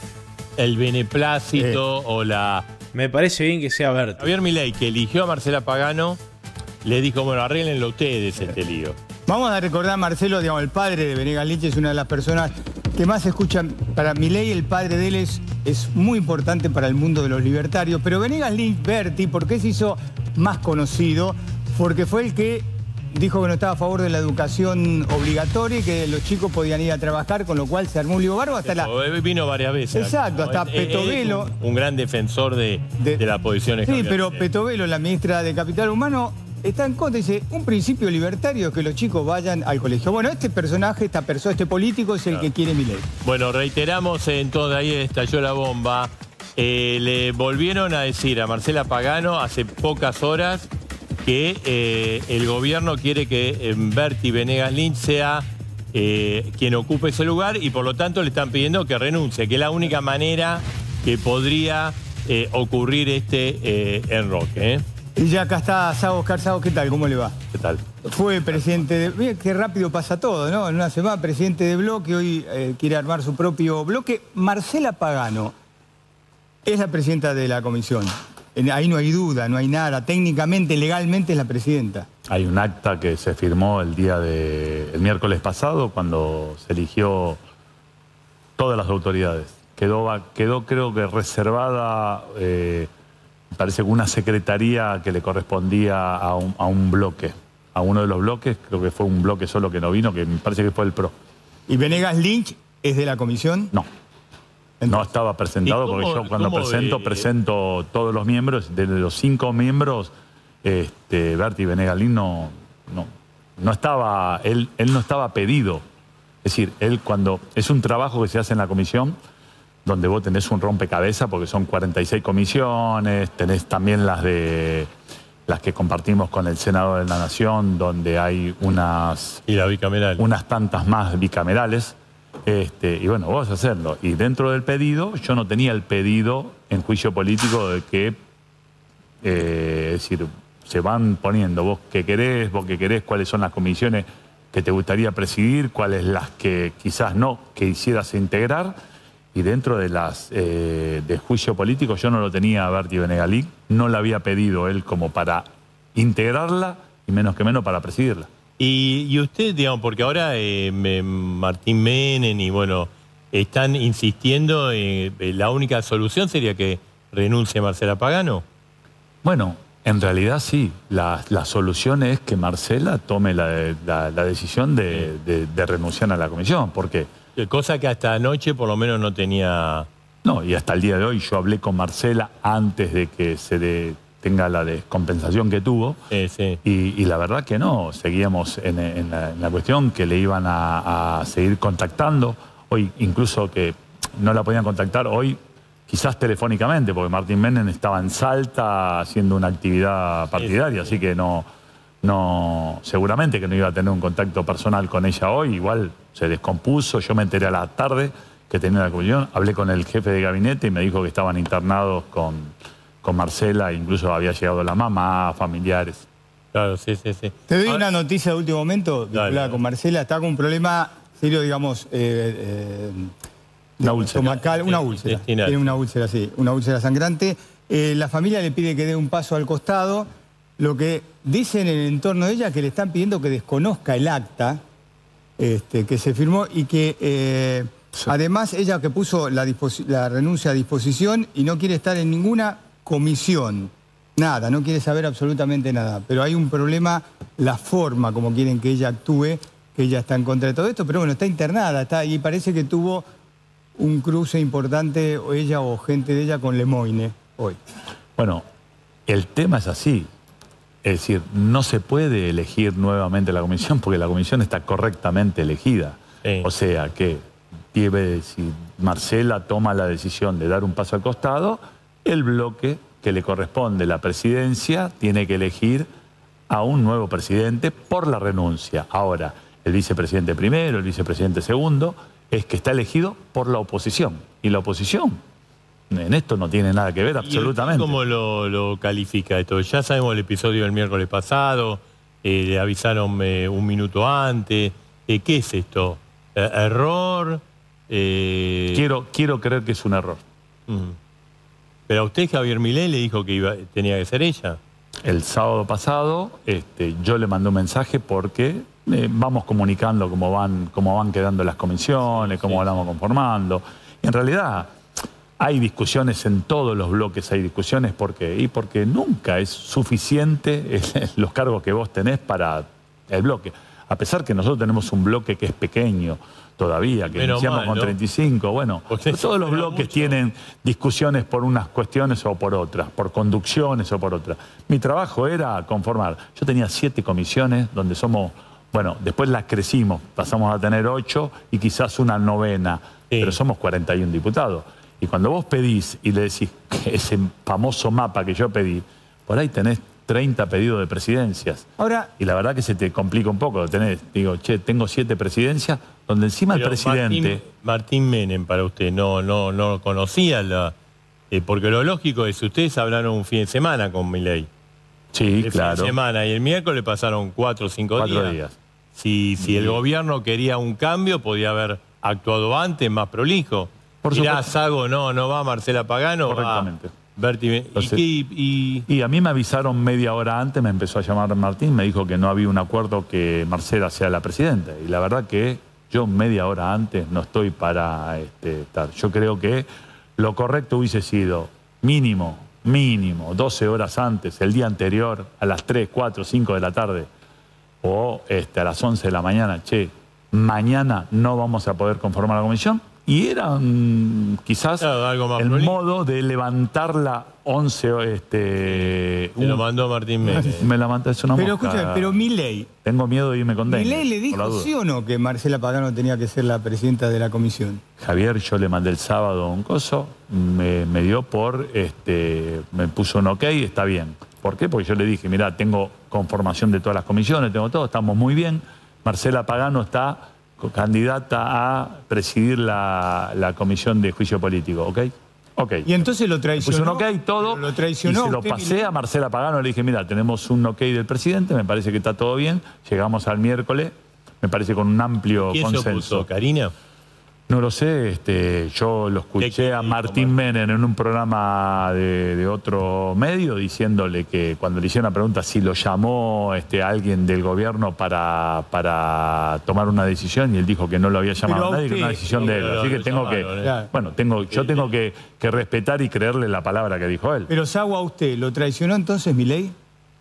el beneplácito eh. o la... Me parece bien que sea Berti. Javier Milei, que eligió a Marcela Pagano, le dijo, bueno, arréglenlo ustedes este lío. Vamos a recordar, Marcelo, digamos, el padre de Venegas Lynch es una de las personas que más escuchan. Para Milei, el padre de él es, es muy importante para el mundo de los libertarios. Pero Venegas Lynch, Berti, ¿por qué se hizo más conocido? Porque fue el que dijo que no estaba a favor de la educación obligatoria y que los chicos podían ir a trabajar, con lo cual se armó un lío barbo hasta la... Vino varias veces. Exacto, hasta es, Petovelo. Es un, un gran defensor de, de, de la posición. Sí, pero Petovelo, la ministra de Capital Humano, está en contra. Dice, un principio libertario es que los chicos vayan al colegio. Bueno, este personaje, esta persona, este político es el claro. que quiere Milei. Bueno, reiteramos, entonces ahí estalló la bomba. Eh, le volvieron a decir a Marcela Pagano hace pocas horas que eh, el gobierno quiere que eh, Berti Venegas Lynch sea eh, quien ocupe ese lugar y por lo tanto le están pidiendo que renuncie, que es la única manera que podría eh, ocurrir este eh, enroque. ¿eh? Y ya acá está Sago Oscar. Sago, ¿qué tal? ¿Cómo le va? ¿Qué tal? Fue presidente de... Mira qué rápido pasa todo, ¿no? En una semana, presidente de bloque, hoy eh, quiere armar su propio bloque. Marcela Pagano es la presidenta de la comisión. Ahí no hay duda, no hay nada. Técnicamente, legalmente es la presidenta. Hay un acta que se firmó el día de... el miércoles pasado, cuando se eligió todas las autoridades. Quedó, quedó creo que reservada... Eh, parece que una secretaría que le correspondía a un, a un bloque, a uno de los bloques, creo que fue un bloque solo que no vino, que me parece que fue el P R O. ¿Y Venegas Lynch es de la comisión? No, Entonces, no estaba presentado porque yo cuando presento, de... presento todos los miembros, de los cinco miembros, este, Berti Venegas Lynch no, no, no estaba, él, él no estaba pedido. Es decir, él cuando, es un trabajo que se hace en la comisión, donde vos tenés un rompecabezas, porque son cuarenta y seis comisiones, tenés también las de las que compartimos con el Senado de la Nación, donde hay unas... Y la bicameral. Unas tantas más bicamerales. Este, y bueno, vos vas a hacerlo. Y dentro del pedido, yo no tenía el pedido en juicio político de que, eh, es decir, se van poniendo vos qué querés, vos qué querés, cuáles son las comisiones que te gustaría presidir, cuáles las que quizás no, que hicieras integrar. Y dentro de las eh, de juicio político yo no lo tenía a Berti Venegas Lynch, no la había pedido él como para integrarla y menos que menos para presidirla. Y, y usted, digamos, porque ahora eh, me, Martín Menem y bueno, están insistiendo, eh, la única solución sería que renuncie Marcela Pagano. Bueno, en realidad sí, la, la solución es que Marcela tome la, la, la decisión de, de, de renunciar a la comisión, ¿por qué? Cosa que hasta anoche por lo menos no tenía... No, y hasta el día de hoy yo hablé con Marcela antes de que se de, tenga la descompensación que tuvo. Sí, sí. Y, y la verdad que no, seguíamos en, en, la, en la cuestión que le iban a, a seguir contactando. Hoy incluso que no la podían contactar, hoy quizás telefónicamente, porque Martín Menem estaba en Salta haciendo una actividad partidaria, sí, sí. Así que no... No, seguramente que no iba a tener un contacto personal con ella hoy, igual se descompuso, yo me enteré a la tarde que tenía la comisión, hablé con el jefe de gabinete y me dijo que estaban internados con, con Marcela, incluso había llegado la mamá, familiares. Claro, sí, sí, sí. Te doy una noticia de último momento, vinculada con Marcela, está con un problema serio, digamos, eh, eh, una úlcera. Estomacal, una úlcera, tiene una úlcera, sí, una úlcera sangrante. Eh, la familia le pide que dé un paso al costado. Lo que dicen en el entorno de ella que le están pidiendo que desconozca el acta este, que se firmó y que eh, sí. Además ella que puso la, la renuncia a disposición y no quiere estar en ninguna comisión, nada, no quiere saber absolutamente nada. Pero hay un problema, la forma como quieren que ella actúe, que ella está en contra de todo esto, pero bueno, está internada, está y parece que tuvo un cruce importante o ella o gente de ella con Lemoine hoy. Bueno, el tema es así. Es decir, no se puede elegir nuevamente la comisión porque la comisión está correctamente elegida. Sí. O sea que tiene, si Marcela toma la decisión de dar un paso al costado, el bloque que le corresponde, la presidencia, tiene que elegir a un nuevo presidente por la renuncia. Ahora, el vicepresidente primero, el vicepresidente segundo, es que está elegido por la oposición. Y la oposición en esto no tiene nada que ver absolutamente. ¿Y cómo lo, lo califica esto? Ya sabemos el episodio del miércoles pasado, eh, le avisaron eh, un minuto antes. Eh, ¿Qué es esto? Eh, ¿Error? Eh... Quiero, quiero creer que es un error. Mm. Pero a usted Javier Milei le dijo que iba, tenía que ser ella. El sábado pasado este, yo le mandé un mensaje porque eh, vamos comunicando cómo van, cómo van quedando las comisiones, cómo sí, vamos conformando. En realidad hay discusiones en todos los bloques, hay discusiones porque, y porque nunca es suficiente los cargos que vos tenés para el bloque. A pesar que nosotros tenemos un bloque que es pequeño todavía, que Menos iniciamos mal, con ¿no? treinta y cinco, bueno, todos los bloques mucho. tienen discusiones por unas cuestiones o por otras, por conducciones o por otras. Mi trabajo era conformar. Yo tenía siete comisiones donde somos, bueno, después las crecimos, pasamos a tener ocho y quizás una novena, sí. pero somos cuarenta y un diputados. Y cuando vos pedís y le decís que ese famoso mapa que yo pedí, por ahí tenés treinta pedidos de presidencias. Ahora, y la verdad que se te complica un poco. Tenés, digo, che, tengo siete presidencias, donde encima el presidente... Martín, Martín Menem, para usted, no, no, no conocía la... Eh, porque lo lógico es, ustedes hablaron un fin de semana con Milei. Sí, el claro. fin de semana y el miércoles pasaron cuatro o cinco Cuatro días. días. Si, si el gobierno quería un cambio, podía haber actuado antes, más prolijo. Por Mirá, supuesto. Sago, no, no va Marcela Pagano, Correctamente. va Berti. Entonces, ¿Y, qué, y... y a mí me avisaron media hora antes, me empezó a llamar Martín, me dijo que no había un acuerdo que Marcela sea la presidenta. Y la verdad que yo media hora antes no estoy para este, estar. Yo creo que lo correcto hubiese sido mínimo, mínimo, doce horas antes, el día anterior, a las tres, cuatro, cinco de la tarde, o este, a las once de la mañana, che, mañana no vamos a poder conformar la comisión. Y era mm, quizás claro, algo más el prolijo. modo de levantarla once... Este, Se lo mandó Martín Menem. Me la mandó, es una pero mosca. escúchame, pero Milei... Tengo miedo de irme con dengue. ¿Milei le por la dijo duda. sí o no que Marcela Pagano tenía que ser la presidenta de la comisión? Javier, yo le mandé el sábado un coso, me, me dio por... este me puso un ok, está bien. ¿Por qué? Porque yo le dije, mirá, tengo conformación de todas las comisiones, tengo todo, estamos muy bien. Marcela Pagano está... candidata a presidir la, la comisión de juicio político, ¿ok? Ok. Y entonces lo traicionó. Puso un ok, todo, lo traicionó y se lo usted, pasé Milei. a Marcela Pagano, le dije, mira, tenemos un ok del presidente, me parece que está todo bien, llegamos al miércoles, me parece con un amplio ¿Quién consenso. se opuso? ¿Karina? No lo sé, este, yo lo escuché a Martín Menem en un programa de, de otro medio diciéndole que cuando le hicieron la pregunta si lo llamó este, alguien del gobierno para, para tomar una decisión y él dijo que no lo había llamado a nadie, que era una decisión de él. Así que tengo que, bueno, tengo, yo tengo que, que respetar y creerle la palabra que dijo él. Pero Sago, a usted, ¿lo traicionó entonces Milei?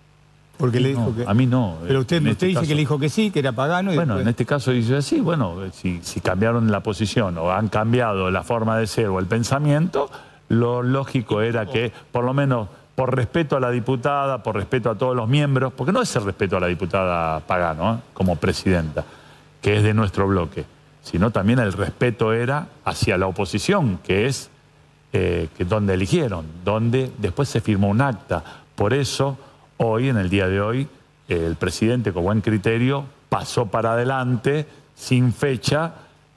Porque Sí, le dijo no, que... a mí no. Pero usted, En usted este dice caso- que le dijo que sí, que era Pagano. Y Bueno, después- en este caso dice así, bueno, si, si cambiaron la posición o han cambiado la forma de ser o el pensamiento, lo lógico era que, por lo menos, por respeto a la diputada, por respeto a todos los miembros, porque no es el respeto a la diputada Pagano, ¿eh? como presidenta, que es de nuestro bloque, sino también el respeto era hacia la oposición, que es eh, que donde eligieron, donde después se firmó un acta. Por eso, hoy, en el día de hoy, eh, el presidente, con buen criterio, pasó para adelante, sin fecha,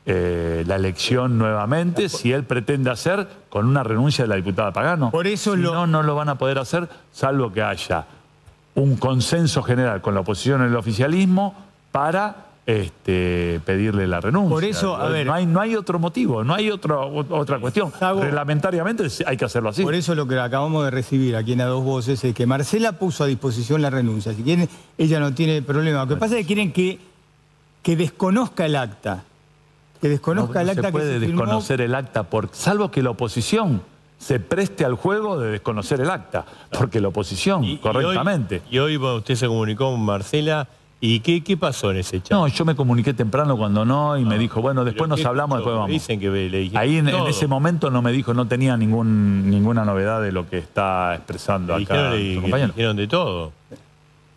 eh, la elección nuevamente, si él pretende hacer con una renuncia de la diputada Pagano. Por eso si lo... no, no lo van a poder hacer, salvo que haya un consenso general con la oposición y el oficialismo para este, pedirle la renuncia. Por eso, a no, ver- no hay, no hay otro motivo, no hay otro, otra cuestión. Reglamentariamente hay que hacerlo así. Por eso lo que acabamos de recibir aquí en A Dos Voces es que Marcela puso a disposición la renuncia. Si quieren, ella no tiene problema. Lo que pasa es que quieren que, que desconozca el acta. Que desconozca No, el no acta se puede que se firmó. desconocer el acta, por, salvo que la oposición se preste al juego de desconocer el acta. Porque la oposición, correctamente. Y hoy, y hoy, bueno, usted se comunicó con Marcela. ¿Y qué, qué pasó en ese chat? No, yo me comuniqué temprano cuando no y me dijo, bueno, después nos ¿qué hablamos, escuchó? después vamos. Dicen que le dijeron Ahí en, en todo. ese momento no me dijo, no tenía ningún, ninguna novedad de lo que está expresando Le acá dijeron, nuestro le- compañero. le dijeron de todo.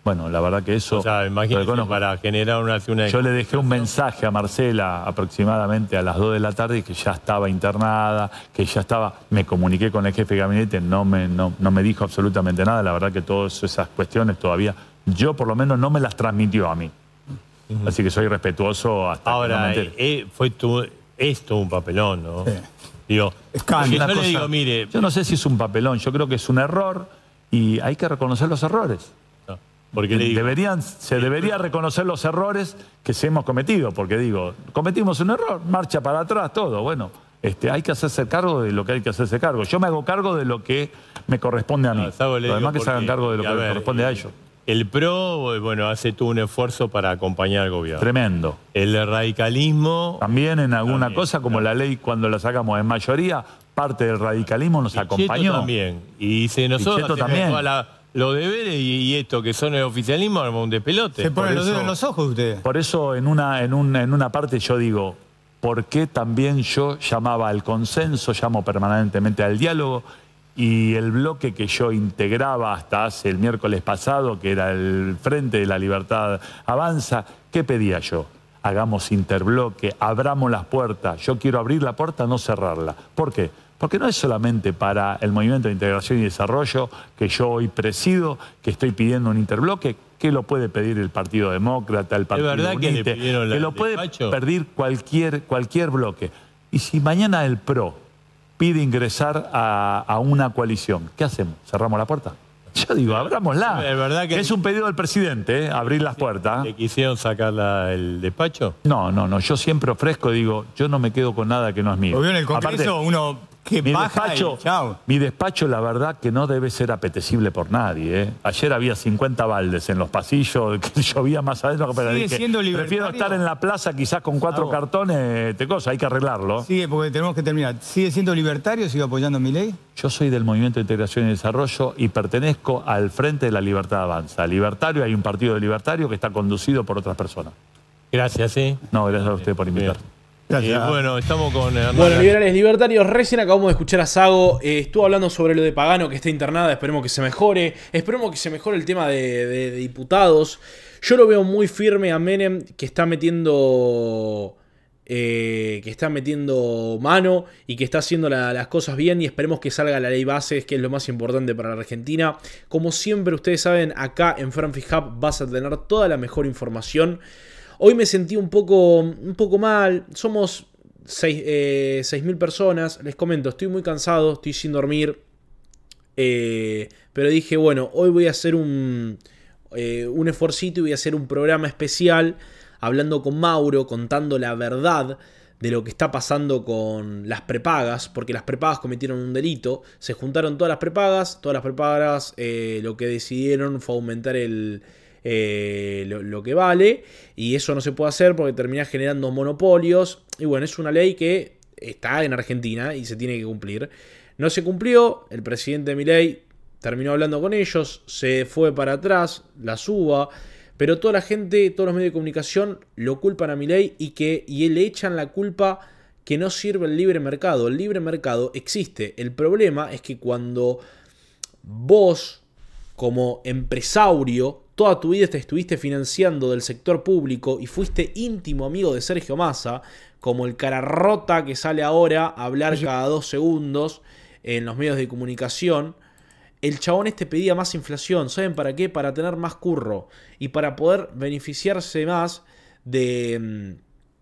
Bueno, la verdad que eso... O sea, imagínate, para generar una, una... Yo le dejé un mensaje a Marcela aproximadamente a las dos de la tarde que ya estaba internada, que ya estaba... Me comuniqué con el jefe de gabinete, no me, no, no me dijo absolutamente nada. La verdad que todas esas cuestiones todavía... Yo por lo menos no me las transmitió a mí. Uh-huh. Así que soy respetuoso hasta Ahora, que no me eh, fue tu, esto un papelón, ¿no? Sí. Digo, Escándalo, yo le cosa, digo, mire... Yo no sé si es un papelón, yo creo que es un error y hay que reconocer los errores. No, porque le digo, Deberían, se debería reconocer los errores que se hemos cometido, porque digo, cometimos un error, marcha para atrás, todo, bueno, este, hay que hacerse cargo de lo que hay que hacerse cargo. Yo me hago cargo de lo que me corresponde a mí. No, Lo demás que se hagan cargo de lo que ver, le corresponde a ellos. El P R O, bueno, hace todo un esfuerzo para acompañar al gobierno. Tremendo. El radicalismo... También en alguna también, cosa, como claro. la ley cuando la sacamos en mayoría, parte del radicalismo nos acompañó. Cheto también. Y dice, nosotros Cheto hacemos también. toda la, los deberes y, y esto que son el oficialismo, armamos un despelote. Se ponen Por los eso- dedos en los ojos ustedes. Por eso en una, en, una, en una parte yo digo, ¿por qué también yo llamaba al consenso, llamo permanentemente al diálogo? Y el bloque que yo integraba hasta hace el miércoles pasado, que era el Frente de la Libertad Avanza, ¿qué pedía yo? Hagamos interbloque, abramos las puertas. Yo quiero abrir la puerta, no cerrarla. ¿Por qué? Porque no es solamente para el Movimiento de Integración y Desarrollo, que yo hoy presido, que estoy pidiendo un interbloque, que lo puede pedir el Partido Demócrata, el Partido verdad que le Unite, pidieron la- que lo el puede despacho? pedir cualquier, cualquier bloque. Y si mañana el P R O pide ingresar a, a una coalición, ¿qué hacemos? ¿Cerramos la puerta? Yo digo, abrámosla. ¿Es verdad que es un pedido del presidente, ¿eh? Abrir las puertas. ¿Le quisieron sacar la- el despacho? No, no, no. Yo siempre ofrezco, digo, yo no me quedo con nada que no es mío. Obvio, en el Congreso Aparte, uno que mi baja despacho, y chao. mi despacho, la verdad, que no debe ser apetecible por nadie. ¿eh? Ayer había cincuenta baldes en los pasillos, que llovía más adentro. Pero ¿Sigue dije, siendo prefiero libertario? estar en la plaza quizás con cuatro Bravo. cartones, te cosa, hay que arreglarlo. Sigue, porque tenemos que terminar. ¿Sigue siendo libertario? ¿Sigue apoyando a mi ley? Yo soy del Movimiento de Integración y Desarrollo y pertenezco al Frente de la Libertad Avanza. Libertario, hay un partido de libertario que está conducido por otras personas. Gracias, ¿eh? No, gracias a usted por invitar. Eh, bueno, estamos con Hernán. Bueno, liberales libertarios, recién acabamos de escuchar a Sago, eh, estuvo hablando sobre lo de Pagano, que está internada, esperemos que se mejore, esperemos que se mejore el tema de, de- de diputados. Yo lo veo muy firme a Menem, que está metiendo eh, que está metiendo mano y que está haciendo la- las cosas bien, y esperemos que salga la ley bases, que es lo más importante para la Argentina. Como siempre, ustedes saben, acá en Franfish Hub vas a tener toda la mejor información. Hoy me sentí un poco, un poco mal. Somos seis mil personas. Les comento, estoy muy cansado, estoy sin dormir. Eh, pero dije, bueno, hoy voy a hacer un, eh, un esfuercito y voy a hacer un programa especial hablando con Mauro, contando la verdad de lo que está pasando con las prepagas, porque las prepagas cometieron un delito. Se juntaron todas las prepagas, todas las prepagas eh, lo que decidieron fue aumentar el... Eh, lo, lo que vale, y eso no se puede hacer porque termina generando monopolios, y bueno, es una ley que está en Argentina y se tiene que cumplir. No se cumplió, el presidente Milei terminó hablando con ellos, se fue para atrás, la suba, pero toda la gente, todos los medios de comunicación lo culpan a Milei y, que, y le echan la culpa que no sirve el libre mercado. El libre mercado existe, el problema es que cuando vos, como empresario, toda tu vida te estuviste financiando del sector público y fuiste íntimo amigo de Sergio Massa, como el cara rota que sale ahora a hablar cada dos segundos en los medios de comunicación, el chabón este pedía más inflación. ¿Saben para qué? Para tener más curro y para poder beneficiarse más de,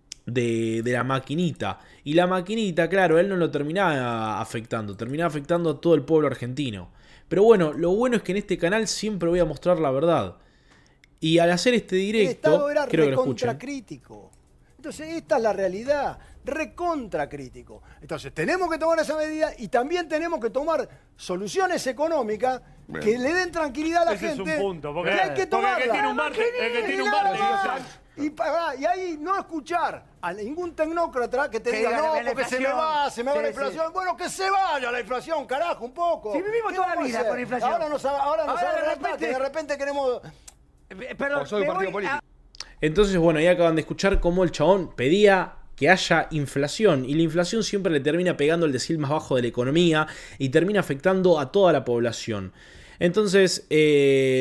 de, de la maquinita. Y la maquinita, claro, él no lo terminaba afectando, terminaba afectando a todo el pueblo argentino. Pero bueno, lo bueno es que en este canal siempre voy a mostrar la verdad. Y al hacer este El directo, Estado era creo que lo escuchen. recontracrítico. Entonces, esta es la realidad, recontracrítico. Entonces, tenemos que tomar esa medida y también tenemos que tomar soluciones económicas Bien. que le den tranquilidad a la Ese es gente. un punto, porque- que hay que porque el que tomarla. tiene un margen- el que tiene un Nada margen, más. exacto. Y, pará, y ahí no escuchar a ningún tecnócrata que te Que diga, diga, no, "Me la porque se me inflación". va, se me va Sí, la sí. inflación. Bueno, que se vaya la inflación, carajo, un poco. Si vivimos ¿Qué toda la vamos a vida hacer? con inflación. Ahora nos, ahora nos Ahora de agarra repente- que de repente queremos... Perdón, soy un me partido voy político. a- Entonces, bueno, ahí acaban de escuchar cómo el chabón pedía que haya inflación. Y la inflación siempre le termina pegando el decil más bajo de la economía y termina afectando a toda la población. Entonces, eh,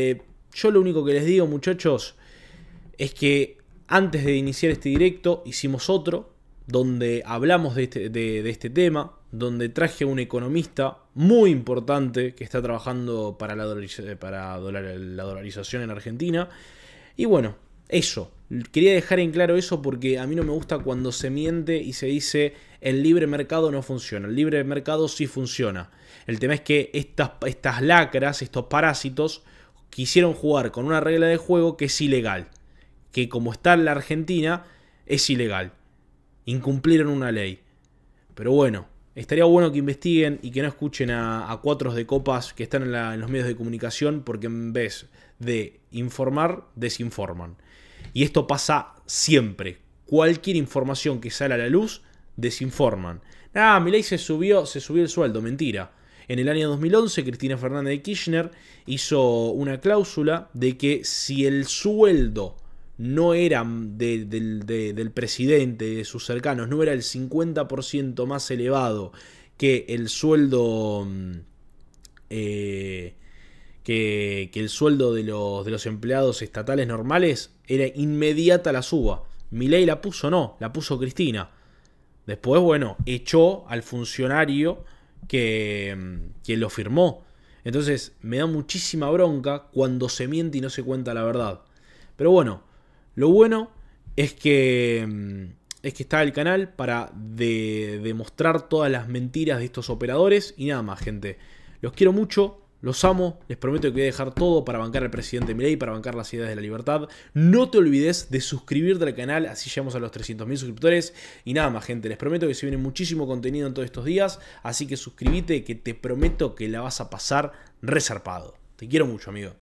yo lo único que les digo, muchachos, es que antes de iniciar este directo hicimos otro donde hablamos de este, de, de este tema, donde traje a un economista muy importante que está trabajando para, la, dolariz para dolar la dolarización en Argentina. Y bueno, eso. Quería dejar en claro eso porque a mí no me gusta cuando se miente y se dice el libre mercado no funciona. El libre mercado sí funciona. El tema es que estas, estas lacras, estos parásitos, quisieron jugar con una regla de juego que es ilegal. Que como está en la Argentina, es ilegal. Incumplieron una ley. Pero bueno, estaría bueno que investiguen y que no escuchen a, a cuatros de copas que están en, la, en los medios de comunicación, porque en vez de informar, desinforman. Y esto pasa siempre. Cualquier información que sale a la luz, desinforman. Ah, Milei se subió, se subió el sueldo. Mentira. En el año dos mil once, Cristina Fernández de Kirchner hizo una cláusula de que si el sueldo no era de, de, de, del presidente, de sus cercanos, no era el cincuenta por ciento más elevado que el sueldo eh, que, que el sueldo de los, de los empleados estatales normales, era inmediata la suba. Milei la puso, no, la puso Cristina. Después, bueno, echó al funcionario que, que lo firmó. Entonces, me da muchísima bronca cuando se miente y no se cuenta la verdad. Pero bueno, lo bueno es que, es que está el canal para de, demostrar todas las mentiras de estos operadores. Y nada más, gente. Los quiero mucho. Los amo, les prometo que voy a dejar todo para bancar al presidente Milei, para bancar las ideas de la libertad. No te olvides de suscribirte al canal, así llegamos a los trescientos mil suscriptores. Y nada más, gente, les prometo que se viene muchísimo contenido en todos estos días, así que suscríbete, que te prometo que la vas a pasar resarpado. Te quiero mucho, amigo.